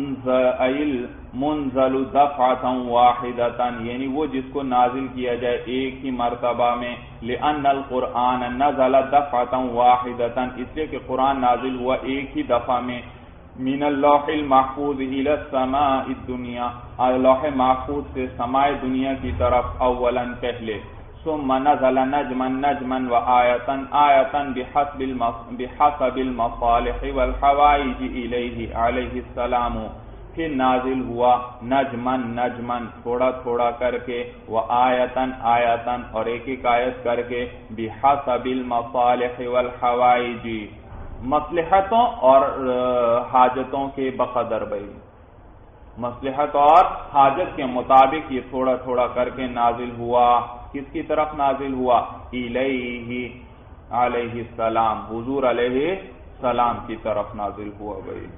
منزل دفعتا واحدتا، یعنی وہ جس کو نازل کیا جائے ایک ہی مرتبہ میں، لأن القرآن نزل دفعتا واحدتا، اس لیے کہ قرآن نازل ہوا ایک ہی دفعہ میں، من اللوح المحفوظ الى السماء الدنیا، لوح محفوظ سے سماء دنیا کی طرف اولا پہلے، ثم نزل نجما نجما وآیتا آیتا بحسب بحسب المصالح والحوائج الیہ علیہ السلام، پھر نازل ہوا نجما نجما تھوڑا تھوڑا کر کے، وآیتا آیتا اور ایک ایک آیت کر کے، بحسب المصالح والحوائج، مصلحتوں اور حاجتوں کے بقدر، بھائی مصلحت اور حاجت کے مطابق یہ تھوڑا تھوڑا کر کے نازل ہوا۔ کس کی طرف نازل ہوا؟ الیہ علیہ السلام، حضور علیہ السلام کی طرف نازل ہوا بھائی۔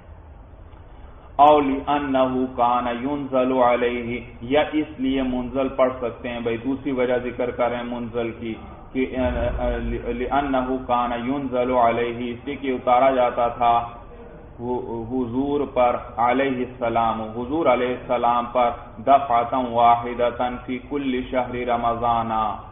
او لأنہ کان ینزل علیہ، یا اس لیے منزل پڑھ سکتے ہیں بھائی، دوسری وجہ ذکر کریں منزل کی کہ لأنہ کان ینزل علیہ، اس لیے کہ اتارا جاتا تھا حضور پر علیہ السلام، حضور علیہ السلام پر دفعتا واحدتا فی کل شہر رمضان،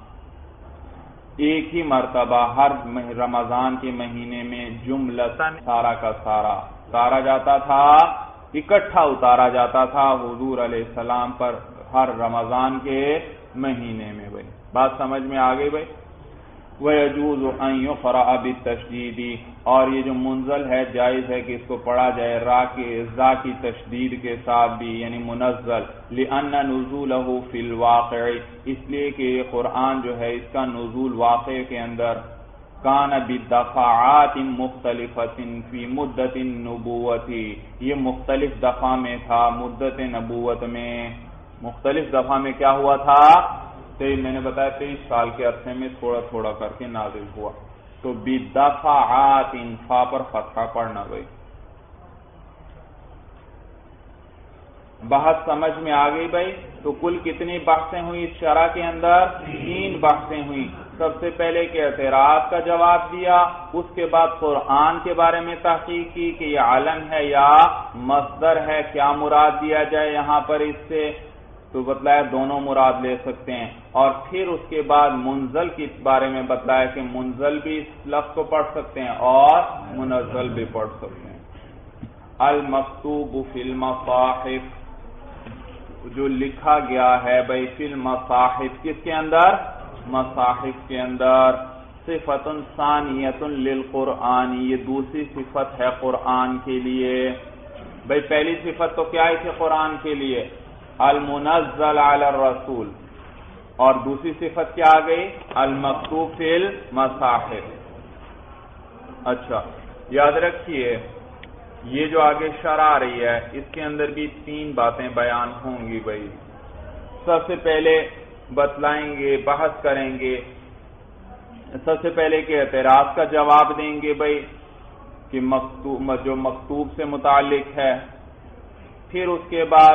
ایک ہی مرتبہ ہر رمضان کے مہینے میں، جملتاً سارا کا سارا اتارا جاتا تھا، اکٹھا اتارا جاتا تھا حضور علیہ السلام پر ہر رمضان کے مہینے میں۔ بھائی بات سمجھ میں آ گئی بھائی؟ وَيَجُوزُ أَن يُقْرَأَ بِالتَّشْدِيدِ، اور یہ جو منزل ہے جائز ہے کہ اس کو پڑھا جائے را کے زا کی تشدید کے ساتھ بھی، یعنی منزل، لِأَنَّ نُزُولَهُ فِي الْوَاقِعِ، اس لیے کہ یہ قرآن جو ہے اس کا نزول واقع کے اندر، کان بدفعات مختلفۃ فی مدت النبوۃ، یہ مختلف دفعہ میں تھا مدت نبوت میں، مختلف دفعہ میں کیا ہوا تھا؟ میں نے بتایا تیئیس سال کے عرصے میں تھوڑا تھوڑا کر کے نازل ہوا، تو بدفعات فا پر فتحہ پڑھنا بھائی۔ بحث سمجھ میں آ گئی بھائی؟ تو کل کتنی بحثیں ہوئی اس شرح کے اندر؟ تین بحثیں ہوئی۔ سب سے پہلے کہ اعتراض کا جواب دیا، اس کے بعد قرآن کے بارے میں تحقیق کی کہ یہ علم ہے یا مصدر ہے، کیا مراد دیا جائے یہاں پر اس سے، تو بتلایا دونوں مراد لے سکتے ہیں۔ اور پھر اس کے بعد منزل کے بارے میں بتلایا کہ منزل بھی اس لفظ کو پڑھ سکتے ہیں اور منزل بھی پڑھ سکتے ہیں۔ المکتوب فی المصاحف، جو لکھا گیا ہے بھائی فی المصاحف، کس کے اندر؟ مصاحف کے اندر۔ صفت ثانیۃ للقرآن، یہ دوسری صفت ہے قرآن کے لیے۔ بھائی پہلی صفت تو کیا ہے قرآن کے لیے؟ المنزل علی الرسول، اور دوسری صفت کیا آ گئی؟ المکتوب فی المصاحف۔ اچھا یاد رکھیے یہ جو آگے شرح آ رہی ہے اس کے اندر بھی تین باتیں بیان ہوں گی بھائی۔ سب سے پہلے بتلائیں گے، بحث کریں گے، سب سے پہلے کہ اعتراض کا جواب دیں گے بھائی کہ مکتوب جو مکتوب سے متعلق ہے۔ پھر اس کے بعد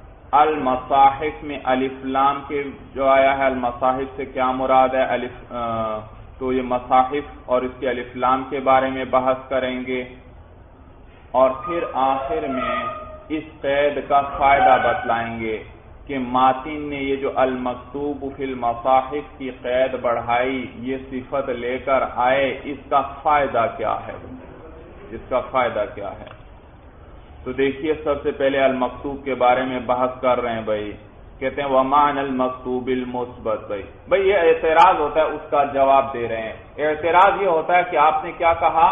المصاحف میں الف لام کے جو آیا ہے، المصاحف سے کیا مراد ہے، الف تو یہ مصاحف اور اس کے الف لام کے بارے میں بحث کریں گے۔ اور پھر آخر میں اس قید کا فائدہ بتلائیں گے کہ ماتن نے یہ جو المکتوب فی المصاحف کی قید بڑھائی، یہ صفت لے کر آئے، اس کا فائدہ کیا ہے، اس کا فائدہ کیا ہے۔ تو دیکھیے سب سے پہلے المکتوب کے بارے میں بحث کر رہے ہیں بھائی، کہتے ہیں وَمَعْنَ الْمَكْتُوبِ الْمُثْبَتِ، بھائی بھائی یہ اعتراض ہوتا ہے، اس کا جواب دے رہے ہیں۔ اعتراض یہ ہوتا ہے کہ آپ نے کیا کہا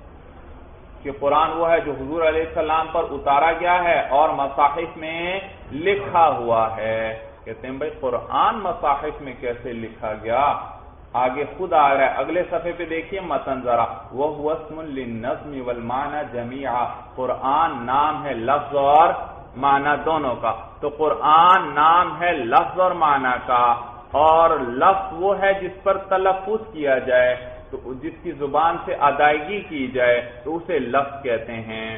کہ قرآن وہ ہے جو حضور علیہ السلام پر اتارا گیا ہے اور مصاحف میں لکھا ہوا ہے۔ کہتے ہیں بھائی قرآن مصاحف میں کیسے لکھا گیا؟ آگے خود آ رہا ہے، اگلے صفحے پہ دیکھیے متن ذرا، وَهُوَ اسْمٌ لِلنَّظْمِ وَالْمَعْنَى جَمِيعًا، قرآن نام ہے لفظ اور معنی دونوں کا۔ تو قرآن نام ہے لفظ اور معنی کا، اور لفظ وہ ہے جس پر تلفظ کیا جائے، تو جس کی زبان سے ادائیگی کی جائے تو اسے لفظ کہتے ہیں،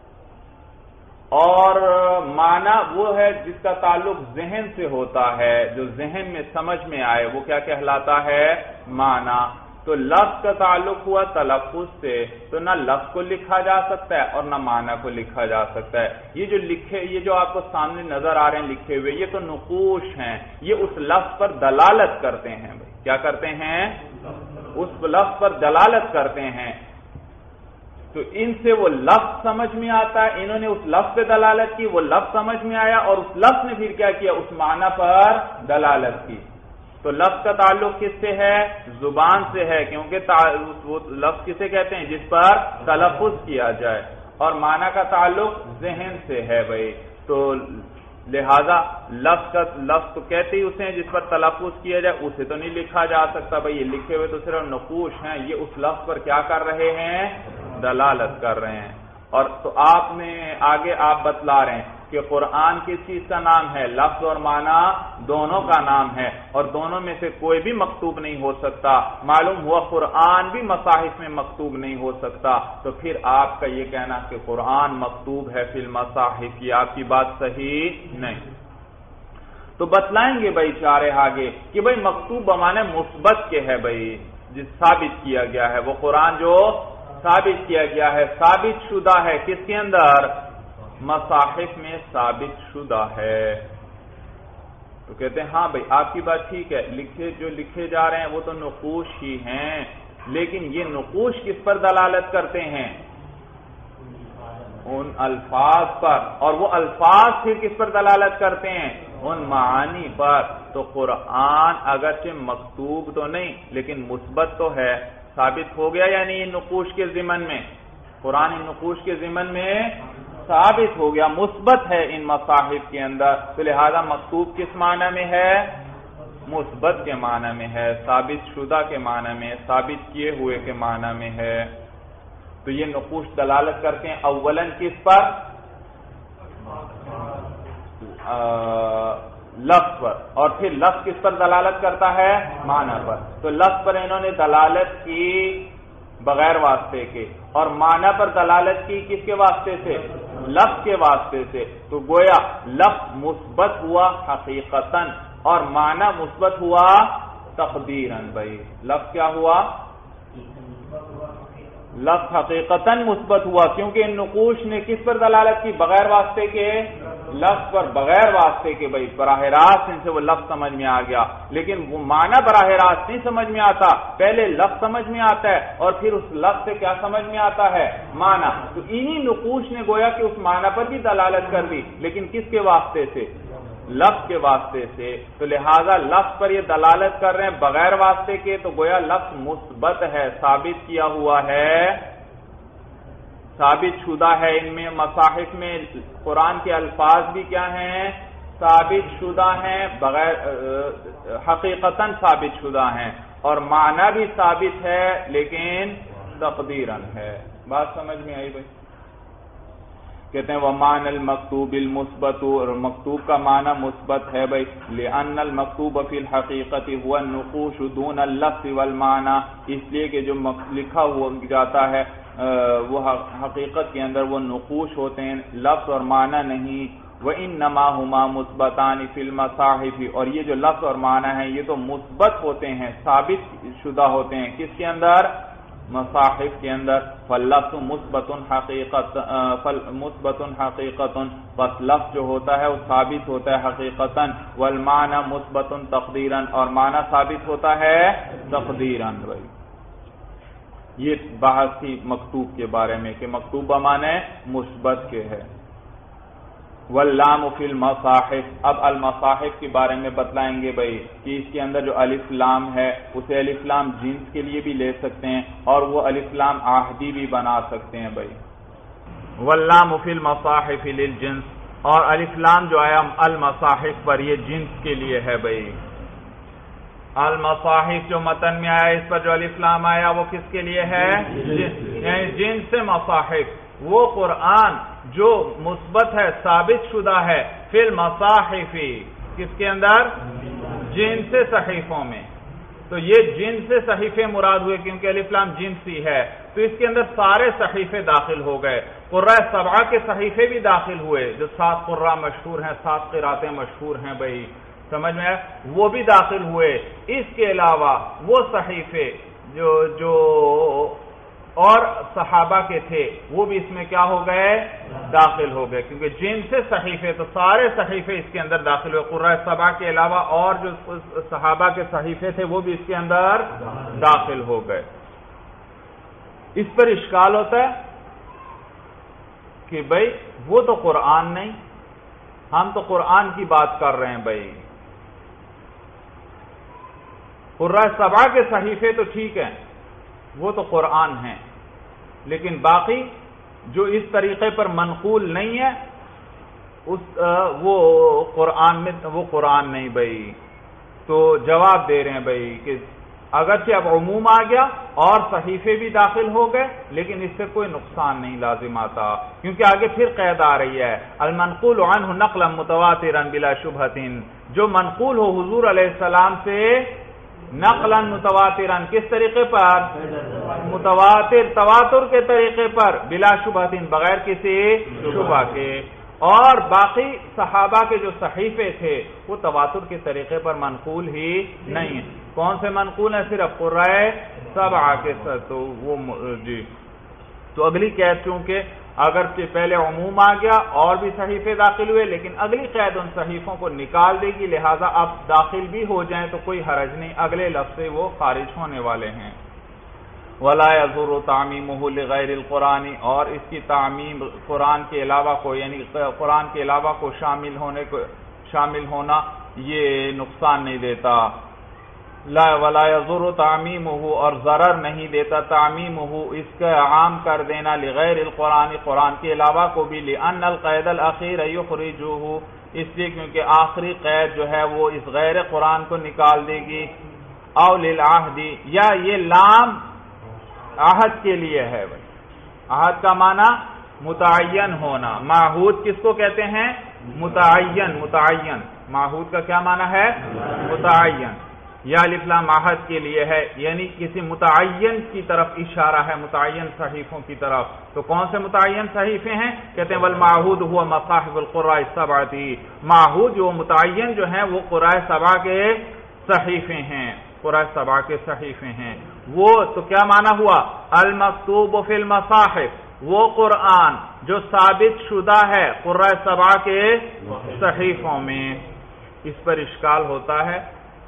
اور معنی وہ ہے جس کا تعلق ذہن سے ہوتا ہے، جو ذہن میں سمجھ میں آئے وہ کیا کہلاتا ہے؟ معنی۔ تو لفظ کا تعلق ہوا تلفظ سے، تو نہ لفظ کو لکھا جا سکتا ہے اور نہ معنی کو لکھا جا سکتا ہے۔ یہ جو لکھے یہ جو آپ کو سامنے نظر آ رہے ہیں لکھے ہوئے، یہ تو نقوش ہیں، یہ اس لفظ پر دلالت کرتے ہیں بھائی، کیا کرتے ہیں؟ اس لفظ پر دلالت کرتے ہیں۔ تو ان سے وہ لفظ سمجھ میں آتا ہے، انہوں نے اس لفظ پہ دلالت کی، وہ لفظ سمجھ میں آیا، اور اس لفظ نے پھر کیا کیا؟ اس معنی پر دلالت کی۔ تو لفظ کا تعلق کس سے ہے؟ زبان سے ہے، کیونکہ وہ لفظ کسے کہتے ہیں؟ جس پر تلفظ کیا جائے، اور معنی کا تعلق ذہن سے ہے بھائی۔ تو لہذا لفظ کا لفظ تو کہتے ہی اسے جس پر تلفظ کیا جائے، اسے تو نہیں لکھا جا سکتا بھائی، یہ لکھے ہوئے تو صرف نقوش ہیں، یہ اس لفظ پر کیا کر رہے ہیں؟ دلالت کر رہے ہیں۔ اور تو آپ نے آگے آپ بتلا رہے ہیں کہ قرآن کس چیز کا نام ہے؟ لفظ اور معنی دونوں کا نام ہے، اور دونوں میں سے کوئی بھی مکتوب نہیں ہو سکتا۔ معلوم ہوا قرآن بھی مصاحف میں مکتوب نہیں ہو سکتا، تو پھر آپ کا یہ کہنا کہ قرآن مکتوب ہے فی المصاحف، یہ آپ کی بات صحیح نہیں۔ تو بتلائیں گے بھائی چارے آگے کہ بھائی مکتوب بمانے مثبت کے ہے بھائی، جس ثابت کیا گیا ہے، وہ قرآن جو ثابت کیا گیا ہے، ثابت شدہ ہے، کس کے اندر؟ مصاحف میں ثابت شدہ ہے۔ تو کہتے ہیں ہاں بھائی آپ کی بات ٹھیک ہے، لکھے جو لکھے جا رہے ہیں وہ تو نقوش ہی ہیں، لیکن یہ نقوش کس پر دلالت کرتے ہیں؟ ان الفاظ پر، اور وہ الفاظ پھر کس پر دلالت کرتے ہیں؟ ان معانی پر۔ تو قرآن اگرچہ مکتوب تو نہیں لیکن مثبت تو ہے، ثابت ہو گیا یعنی یہ نقوش کے ضمن میں، قرآن ان نقوش کے ضمن میں ثابت ہو گیا، مثبت ہے ان مصاحف کے اندر، تو لہذا مکتوب کس معنی میں ہے؟ مثبت کے معنی میں ہے، ثابت شدہ کے معنی میں، ثابت کیے ہوئے کے معنی میں ہے۔ تو یہ نقوش دلالت کرتے ہیں اولاً کس پر؟ لفظ پر، اور پھر لفظ کس پر دلالت کرتا ہے؟ معنی پر۔ تو لفظ پر انہوں نے دلالت کی بغیر واسطے کے، اور معنی پر دلالت کی کس کے واسطے سے؟ لفظ کے واسطے سے، تو گویا لفظ مثبت ہوا حقیقتاً اور معنی مثبت ہوا تقدیراً۔ بھائی لفظ کیا ہوا؟ لفظ حقیقتاً مثبت ہوا، کیونکہ ان نقوش نے کس پر دلالت کی؟ بغیر واسطے کے لفظ پر، بغیر واسطے کے۔ بھائی براہ راست ان سے وہ لفظ سمجھ میں آ گیا، لیکن وہ معنی براہ راست نہیں سمجھ میں آتا، پہلے لفظ سمجھ میں آتا ہے اور پھر اس لفظ سے کیا سمجھ میں آتا ہے؟ معنی۔ تو انہی نقوش نے گویا کہ اس معنی پر بھی دلالت کر دی، لیکن کس کے واسطے سے؟ لفظ کے واسطے سے۔ تو لہذا لفظ پر یہ دلالت کر رہے ہیں بغیر واسطے کے، تو گویا لفظ مثبت ہے، ثابت کیا ہوا ہے، ثابت شدہ ہے۔ ان میں مصاحف میں قرآن کے الفاظ بھی کیا ہیں؟ ثابت شدہ ہیں، بغیر حقیقتاً ثابت شدہ ہیں، اور معنی بھی ثابت ہے لیکن تقدیراً ہے۔ بات سمجھ میں آئی بھائی؟ کہتے ہیں وَمَعْنَى الْمَكْتُوبِ الْمُثْبَتُ، اور مکتوب کا معنی مثبت ہے بھائی، لِأَنَّ الْمَكْتُوبَ فِي الْحَقِيقَةِ هُوَ النُّقُوشُ دُونَ اللَّفْظِ وَالْمَعْنَى، اس لیے کہ جو لکھا ہوا جاتا ہے وہ حقیقت کے اندر وہ نقوش ہوتے ہیں، لفظ اور معنی نہیں۔ وَإِنَّمَا هُمَا مُثْبَتَانِ فِي الْمَصَاحِفِ، اور یہ جو لفظ اور معنی ہیں یہ تو مثبت ہوتے ہیں، ثابت شدہ ہوتے ہیں، کس کے اندر؟ مصاحف کے اندر۔ فاللفظ مثبت حقیقت مثبت حقیقت، بس لفظ جو ہوتا ہے وہ ثابت ہوتا ہے حقیقتاً، والمعنی مثبت تقدیراً، اور معنی ثابت ہوتا ہے تقدیراً۔ بھائی یہ بحث تھی مکتوب کے بارے میں کہ مکتوب بمعنی مثبت کے ہے۔ واللام فی المصاحف، اب المصاحف کے بارے میں بتلائیں گے بھائی کہ اس کے اندر جو الف لام ہے اسے الف لام جنس کے لیے بھی لے سکتے ہیں اور وہ الف لام عہدی بھی بنا سکتے ہیں بھائی۔ واللام فی المصاحف للجنس، اور الف لام جو آیا المصاحف پر یہ جنس کے لیے ہے بھائی۔ المصاحف جو متن میں آیا اس پر جو الف لام آیا وہ کس کے لیے ہے؟ یعنی جنس سے مصاحف، وہ قرآن جو مثبت ہے، ثابت شدہ ہے، فی المصاحف، کس کے اندر؟ جنس سے صحیفوں میں۔ تو یہ جنس سے صحیفے مراد ہوئے کیونکہ الف لام جنسی ہے، تو اس کے اندر سارے صحیفے داخل ہو گئے۔ قرآن سبعہ کے صحیفے بھی داخل ہوئے، جو سات قرآن مشہور ہیں، سات قراتیں مشہور ہیں بھائی، سمجھ میں آیا؟ وہ بھی داخل ہوئے۔ اس کے علاوہ وہ صحیفے جو جو اور صحابہ کے تھے وہ بھی اس میں کیا ہو گئے؟ داخل ہو گئے، کیونکہ جن سے صحیفے، تو سارے صحیفے اس کے اندر داخل ہوئے۔ قرآن سبع کے علاوہ اور جو صحابہ کے صحیفے تھے وہ بھی اس کے اندر داخل ہو گئے۔ اس پر اشکال ہوتا ہے کہ بھائی وہ تو قرآن نہیں، ہم تو قرآن کی بات کر رہے ہیں بھائی۔ قرآن سبع کے صحیفے تو ٹھیک ہیں، وہ تو قرآن ہیں، لیکن باقی جو اس طریقے پر منقول نہیں ہے اس وہ قرآن میں وہ قرآن نہیں بھائی۔ تو جواب دے رہے ہیں بھائی کہ اگرچہ اب عموم آ گیا اور صحیفے بھی داخل ہو گئے، لیکن اس سے کوئی نقصان نہیں لازم آتا، کیونکہ آگے پھر قید آ رہی ہے المنقول عنہ نقلا متواترا بلا شبہۃ، جو منقول ہو حضور علیہ السلام سے نقلا متواترا، کس طریقے پر؟ متواتر، تواتر کے طریقے پر، بلا شبہۃ، بغیر کسی شبہ کے۔ اور باقی صحابہ کے جو صحیفے تھے وہ تواتر کے طریقے پر منقول ہی نہیں ہیں۔ کون سے منقول ہیں؟ صرف قرآن سبع کے ساتھ، تو وہ جی تو اگلی قید چونکہ اگرچہ پہلے عموم آ گیا اور بھی صحیفے داخل ہوئے، لیکن اگلی قید ان صحیفوں کو نکال دے گی، لہذا اب داخل بھی ہو جائیں تو کوئی حرج نہیں، اگلے لفظ سے وہ خارج ہونے والے ہیں۔ وَلَا يَضُرُّ تَعْمِيمُهُ لِغَيْرِ الْقُرْآنِ، اور اس کی تعمیم قرآن کے علاوہ کو، یعنی قرآن کے علاوہ کو شامل ہونے کو شامل ہونا یہ نقصان نہیں دیتا۔ لا ولا يضر تعمیمہ، اور ضرر نہیں دیتا تعمیمہ، اس کا عام کر دینا، لغیر القرآن، قرآن کے علاوہ کو بھی، لأن القید الاخیر یخرجہ، اس لیے کیونکہ آخری قید جو ہے وہ اس غیر قرآن کو نکال دے گی۔ او للعہد، یا یہ لام عہد کے لیے ہے بھائی۔ عہد کا معنی متعین ہونا، معہود کس کو کہتے ہیں؟ متعین، متعین، معہود کا کیا معنی ہے؟ متعین۔ یا الف لام عہد کے لیے ہے، یعنی کسی متعین کی طرف اشارہ ہے، متعین صحیفوں کی طرف. تو کون سے متعین صحیفے ہیں؟ کہتے ہیں والمعہود ہوا مصاحف القراء السبعۃ، معہود جو متعین جو ہیں وہ قراء سبع کے صحیفے ہیں، قراء سبع کے صحیفے ہیں. وہ تو کیا معنی ہوا؟ المکتوب فی المصاحف، وہ قرآن جو ثابت شدہ ہے قراء سبع کے صحیفوں میں. اس پر اشکال ہوتا ہے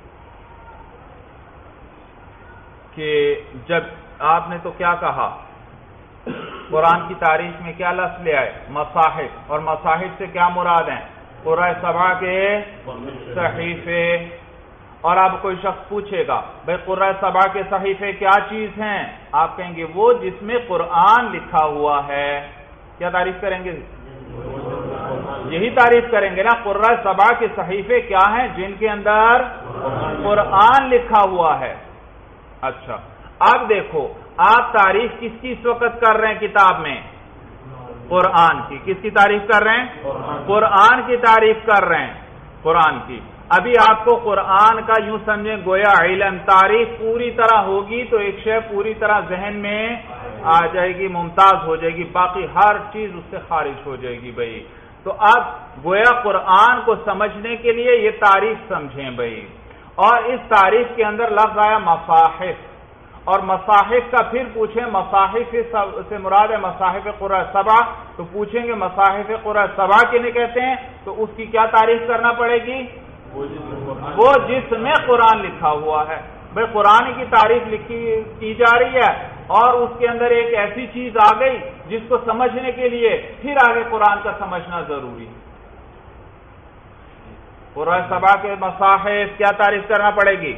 کہ جب آپ نے تو کیا کہا، قرآن کی تاریخ میں کیا لفظ لے آئے؟ مصاحف، اور مصاحف سے کیا مراد ہیں؟ قراء سبع کے صحیفے. اور اب کوئی شخص پوچھے گا بھئی قراء سبع کے صحیفے کیا چیز ہیں؟ آپ کہیں گے وہ جس میں قرآن لکھا ہوا ہے. کیا تعریف کریں گے؟ یہی تعریف کریں گے نا. قراء سبع کے صحیفے کیا ہیں؟ جن کے اندر قرآن لکھا ہوا ہے. اچھا اب دیکھو، آپ تعریف کس کی اس وقت کر رہے ہیں کتاب میں؟ قرآن کی. کس کی تعریف کر رہے ہیں؟ قرآن کی تعریف کر رہے ہیں، قرآن کی. ابھی آپ کو قرآن کا یوں سمجھیں گویا علم، تعریف پوری طرح ہوگی تو ایک شے پوری طرح ذہن میں آ جائے گی، ممتاز ہو جائے گی، باقی ہر چیز اس سے خارج ہو جائے گی. بھائی تو اب گویا قرآن کو سمجھنے کے لیے یہ تعریف سمجھیں بھائی. اور اس تعریف کے اندر لفظ آیا مصاحف، اور مصاحف کا پھر پوچھیں مصاحف سے مراد ہے مصاحف قراء سبع، تو پوچھیں گے مصاحف قراء سبع کنے کہتے ہیں؟ تو اس کی کیا تعریف کرنا پڑے گی؟ وہ جس میں قرآن لکھا ہوا ہے. بھائی قرآن کی تعریف لکھی کی جا رہی ہے اور اس کے اندر ایک ایسی چیز آ گئی جس کو سمجھنے کے لیے پھر آگے قرآن کا سمجھنا ضروری ہے. قراء سبع کے مصاحف کیا تعریف کرنا پڑے گی؟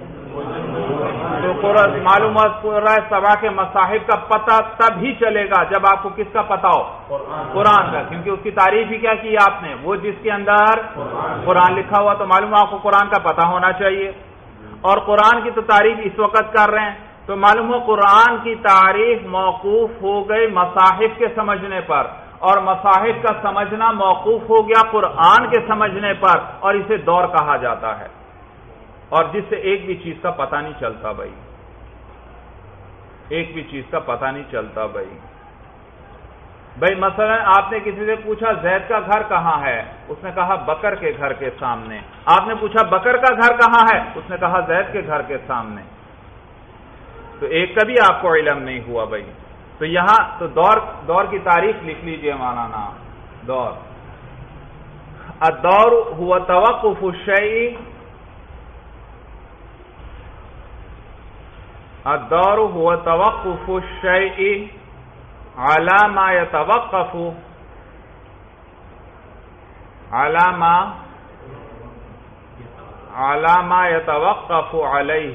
تو معلومات قراء سبع کے مصاحف کا پتہ تب ہی چلے گا جب آپ کو کس کا پتہ ہو؟ قرآن کا. کیونکہ اس کی تعریف ہی کیا کی آپ نے؟ وہ جس کے اندر قرآن لکھا ہوا. تو معلوم آپ کو قرآن کا پتہ ہونا چاہیے. اور قرآن کی تو تعریف اس وقت کر رہے ہیں، تو معلوم ہو قرآن کی تعریف موقوف ہو گئی مصاحف کے سمجھنے پر، اور مصاحف کا سمجھنا موقوف ہو گیا قرآن کے سمجھنے پر، اور اسے دور کہا جاتا ہے. اور جس سے ایک بھی چیز کا پتہ نہیں چلتا بھائی، ایک بھی چیز کا پتہ نہیں چلتا بھائی. بھائی مثلا آپ نے کسی سے پوچھا زید کا گھر کہاں ہے؟ اس نے کہا بکر کے گھر کے سامنے. آپ نے پوچھا بکر کا گھر کہاں ہے؟ اس نے کہا زید کے گھر کے سامنے. تو ایک کبھی آپ کو علم نہیں ہوا بھائی. تو یہاں تو دور دور کی تعریف لکھ لیجئے مولانا. دور الدور هو توقف الشيء الدور هو توقف الشيء على ما يتوقف على ما على ما يتوقف عليه،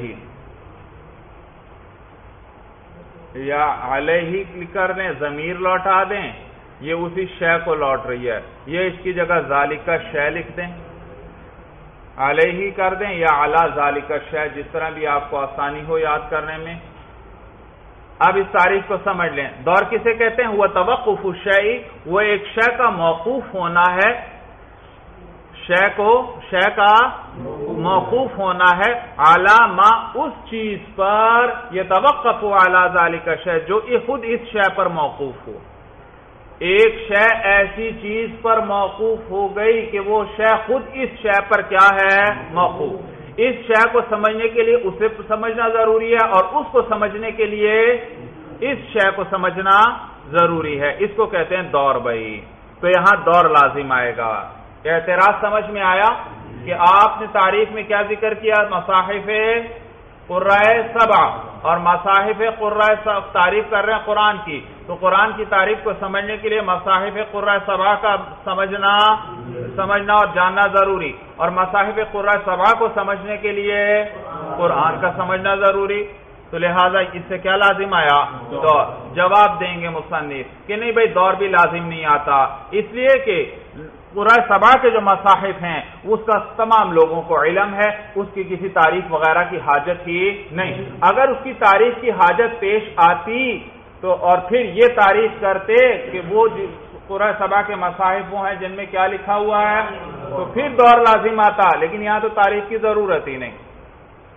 یا علیہ کر دیں ضمیر لوٹا دیں، یہ اسی شے کو لوٹ رہی ہے. یہ اس کی جگہ ذالک شے لکھ دیں، علیہ کر دیں یا علی ذالک شے، جس طرح بھی آپ کو آسانی ہو یاد کرنے میں. اب اس تعریف کو سمجھ لیں. دور کسے کہتے ہیں؟ وہ توقف الشیء، وہ ایک شے کا موقوف ہونا ہے، شے کو شے کا موقوف ہونا ہے علی ما، اس چیز پر، یتوقف علی ذالک شے، جو خود اس شے پر موقوف ہو. ایک شے ایسی چیز پر موقوف ہو گئی کہ وہ شے خود اس شے پر کیا ہے؟ موقوف. اس شے کو سمجھنے کے لیے اسے سمجھنا ضروری ہے، اور اس کو سمجھنے کے لیے اس شے کو سمجھنا ضروری ہے. اس کو کہتے ہیں دور بھائی. تو یہاں دور لازم آئے گا. اعتراض سمجھ میں آیا کہ آپ نے تعریف میں کیا ذکر کیا؟ مصاحف قراء سبع، اور مصاحف قراء تعریف کر رہے ہیں قرآن کی. تو قرآن کی تعریف کو سمجھنے کے لیے مصاحف قراء سبع کا سمجھنا سمجھنا اور جاننا ضروری، اور مصاحف قراء سبع کو سمجھنے کے لیے قرآن کا سمجھنا ضروری. تو لہذا اس سے کیا لازم آیا؟ دور. جواب دیں گے مصنف کہ نہیں بھائی دور بھی لازم نہیں آتا، اس لیے کہ قراء سبع کے جو مصاحف ہیں اس کا تمام لوگوں کو علم ہے، اس کی کسی تعریف وغیرہ کی حاجت ہی نہیں. اگر اس کی تعریف کی حاجت پیش آتی تو اور پھر یہ تعریف کرتے کہ وہ قراء سبع کے مصاحف وہ ہیں جن میں کیا لکھا ہوا ہے، تو پھر دور لازم آتا. لیکن یہاں تو تعریف کی ضرورت ہی نہیں.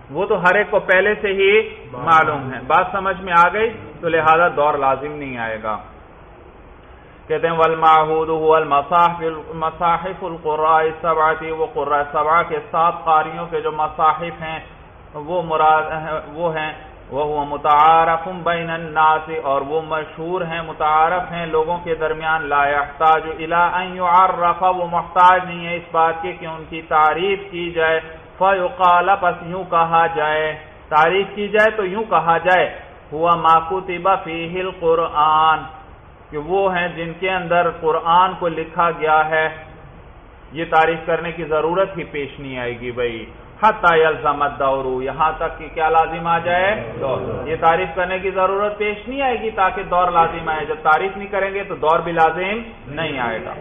وہ تو ہر ایک کو پہلے سے ہی معلوم ہے. بات سمجھ میں آ گئی؟ تو لہذا دور لازم نہیں آئے گا. کہتے ہیں والمعہود هو المصاحف مصاحف القراء السبعہ، وہ قراء سبعہ کے سات قاریوں کے جو مصاحف ہیں وہ مراد وہ ہیں وہ متعارف بین الناس، اور وہ مشہور ہیں، متعارف ہیں لوگوں کے درمیان. لا يحتاج الى ان يعرف، وہ محتاج نہیں ہے اس بات کے کہ ان کی تعریف کی جائے. فیقال، پس یوں کہا جائے، تعریف کی جائے تو یوں کہا جائے ہوا ما کتب فیہ القرآن، کہ وہ ہیں جن کے اندر قرآن کو لکھا گیا ہے. یہ تعریف کرنے کی ضرورت ہی پیش نہیں آئے گی بھائی. حتی یلزم الدور، یہاں تک کہ کیا لازم آ جائے؟ دور. یہ تعریف کرنے کی ضرورت پیش نہیں آئے گی تاکہ دور لازم آئے. جب تعریف نہیں کریں گے تو دور بھی لازم نہیں آئے گا.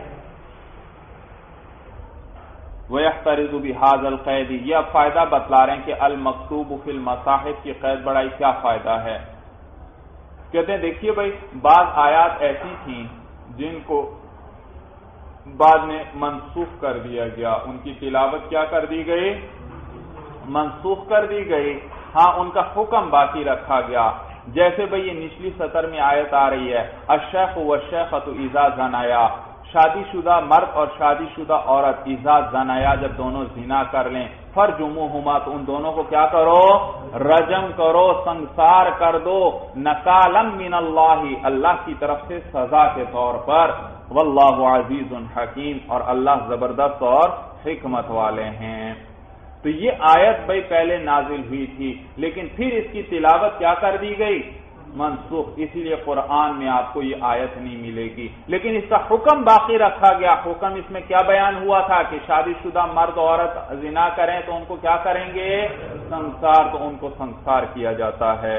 وَيَحْتَرِزُ بِهَذَا الْقَيْدِ، یہ اب فائدہ بتلا رہے ہیں کہ المکتوب فی المصاحف کی قید بڑائی کیا فائدہ ہے. کہتے ہیں دیکھیے بھائی، بعض آیات ایسی تھیں جن کو بعد میں منسوخ کر دیا گیا، ان کی تلاوت کیا کر دی گئی؟ منسوخ کر دی گئی. ہاں ان کا حکم باقی رکھا گیا. جیسے بھئی یہ نچلی سطر میں آیت آ رہی ہے الشیخ والشیخۃ اذا زنایا، شادی شدہ مرد اور شادی شدہ عورت اذا زنایا، جب دونوں زنا کر لیں، فرجموہما، تو ان دونوں کو کیا کرو؟ رجم کرو، سنسار کر دو. نکالا من اللہ، اللہ کی طرف سے سزا کے طور پر. واللہ عزیز حکیم، اور اللہ زبردست اور حکمت والے ہیں. تو یہ آیت بھائی پہلے نازل ہوئی تھی، لیکن پھر اس کی تلاوت کیا کر دی گئی؟ منسوخ. اسی لیے قرآن میں آپ کو یہ آیت نہیں ملے گی، لیکن اس کا حکم باقی رکھا گیا. حکم اس میں کیا بیان ہوا تھا کہ شادی شدہ مرد عورت زنا کریں تو ان کو کیا کریں گے؟ سنسار. تو ان کو سنسار کیا جاتا ہے.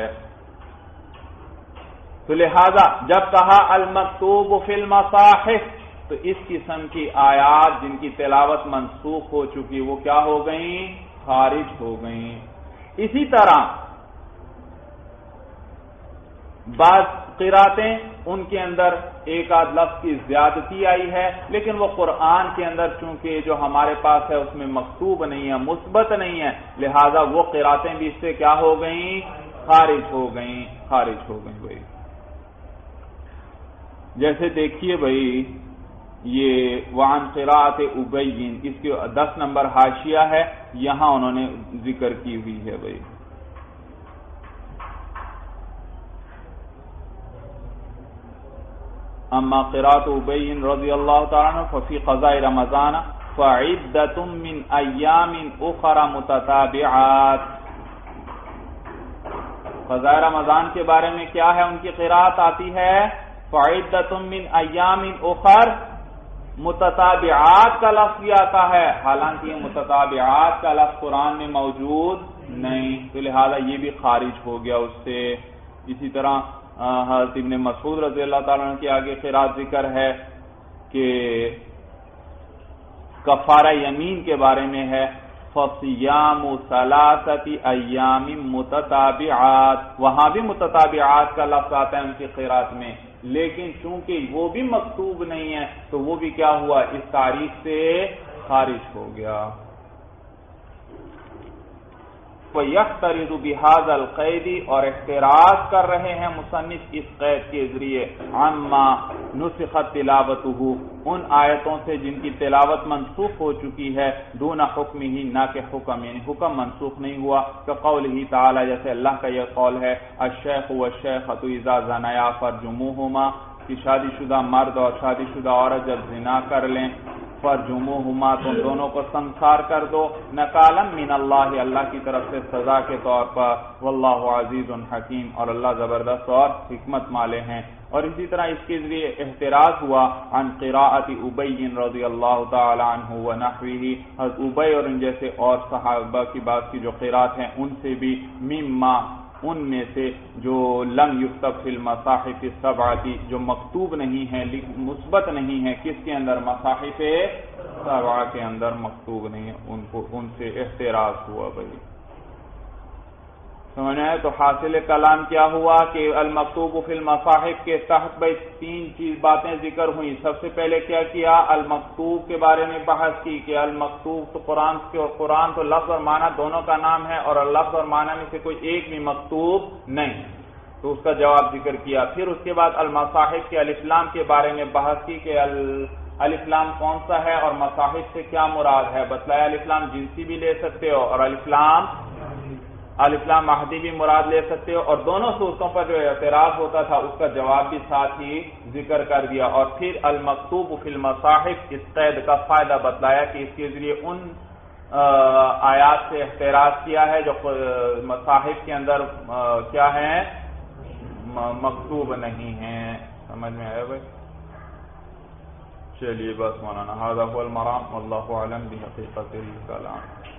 تو لہذا جب کہا المکتوب فی المصاحف، تو اس قسم کی آیات جن کی تلاوت منسوخ ہو چکی وہ کیا ہو گئیں؟ خارج ہو گئیں. اسی طرح بعض قراتیں ان کے اندر ایک آدھ لفظ کی زیادتی آئی ہے، لیکن وہ قرآن کے اندر چونکہ جو ہمارے پاس ہے اس میں مکتوب نہیں ہے، مثبت نہیں ہے، لہذا وہ قراتیں بھی اس سے کیا ہو گئیں؟ خارج ہو گئیں. خارج ہو گئیں بھائی. جیسے دیکھیے بھائی یہ وعن قراءت ابی، اس کے دس نمبر حاشیہ ہے، یہاں انہوں نے ذکر کی ہوئی ہے بھائی. اما قراءت ابی رضی اللہ تعالیٰ عنہ ففی قضاء رمضان فعدۃ من ایام اخر متتابعات. قضاء رمضان کے بارے میں کیا ہے؟ ان کی قراءت آتی ہے فعدۃ من ایام اخر، متتابعات کا لفظ بھی آتا ہے، حالانکہ یہ متتابعات کا لفظ قرآن میں موجود نہیں، تو لہذا یہ بھی خارج ہو گیا اس سے. اسی طرح حضرت ابن مسعود رضی اللہ تعالیٰ عنہ کی آگے قرات ذکر ہے کہ کفارہ یمین کے بارے میں ہے فصیام ثلاثۃ ایام متتابعات، وہاں بھی متتابعات کا لفظ آتا ہے ان کی قرات میں، لیکن چونکہ وہ بھی مکتوب نہیں ہے تو وہ بھی کیا ہوا؟ اس تاریخ سے خارج ہو گیا. وَيَحْتَرِزُ بِهَذَا الْقَيْدِ، اور احتراز کر رہے ہیں مصنف اس قید کے ذریعے عَمَّا نُسِخَتْ تِلَاوَتُهُ، ان آیتوں سے جن کی تلاوت منسوخ ہو چکی ہے، دون حکمہ، نہ کہ حکم، یعنی حکم منسوخ نہیں ہوا. كقوله تعالی، جیسے اللہ کا یہ قول ہے الشیخ والشیخۃ اذا زنیا فرجموہما، کہ شادی شدہ مرد اور شادی شدہ عورت جب زنا کر لیں فرجموہما، تو دونوں کو سنسار کر دو. نکالا من اللہ، اللہ کی طرف سے سزا کے طور پر. واللہ عزیز حکیم، اور اللہ زبردست اور حکمت والے ہیں. اور اسی طرح اس کے ذریعے احتراز ہوا عن قراءت ابی رضی اللہ تعالی عنہ ونحوہ، حضرت ابی اور ان جیسے اور صحابہ کی بات کی جو قرات ہیں ان سے بھی، مما، ان میں سے جو لم یکتب فی المصاحف السبعۃ، جو مکتوب نہیں ہے، مثبت نہیں ہے، کس کے اندر؟ مصاحف سبعہ کے اندر مکتوب نہیں ہے، ان کو ان سے احتراز ہوا بھائی. سمجھ میں؟ تو حاصل کلام کیا ہوا کہ المکتوب فی المصاحف کے تحت بھائی تین چیز باتیں ذکر ہوئی. سب سے پہلے کیا کیا؟ المکتوب کے بارے میں بحث کی کہ المکتوب تو قرآن کے، اور قرآن تو لفظ اور معنی دونوں کا نام ہے، اور لفظ اور معنی میں سے کوئی ایک بھی مکتوب نہیں، تو اس کا جواب ذکر کیا. پھر اس کے بعد المصاحف کے الف لام کے بارے میں بحث کی کہ الف لام کون سا ہے اور مصاحف سے کیا مراد ہے. بتلایا الف لام جنسی بھی لے سکتے ہو اور الف لام الف لام مہدی بھی مراد لے سکتے ہو، اور دونوں صورتوں پر جو اعتراض ہوتا تھا اس کا جواب بھی ساتھ ہی ذکر کر دیا. اور پھر المکتوب فی المصاحف اس قید کا فائدہ بتلایا کہ اس کے ذریعے ان آیات سے احتراز کیا ہے جو مصاحف کے اندر کیا ہیں؟ مکتوب نہیں ہیں. سمجھ میں آیا بھائی؟ چلیے بس مولانا، ھذا هو المرام واللہ اعلم بحقیقت الکلام.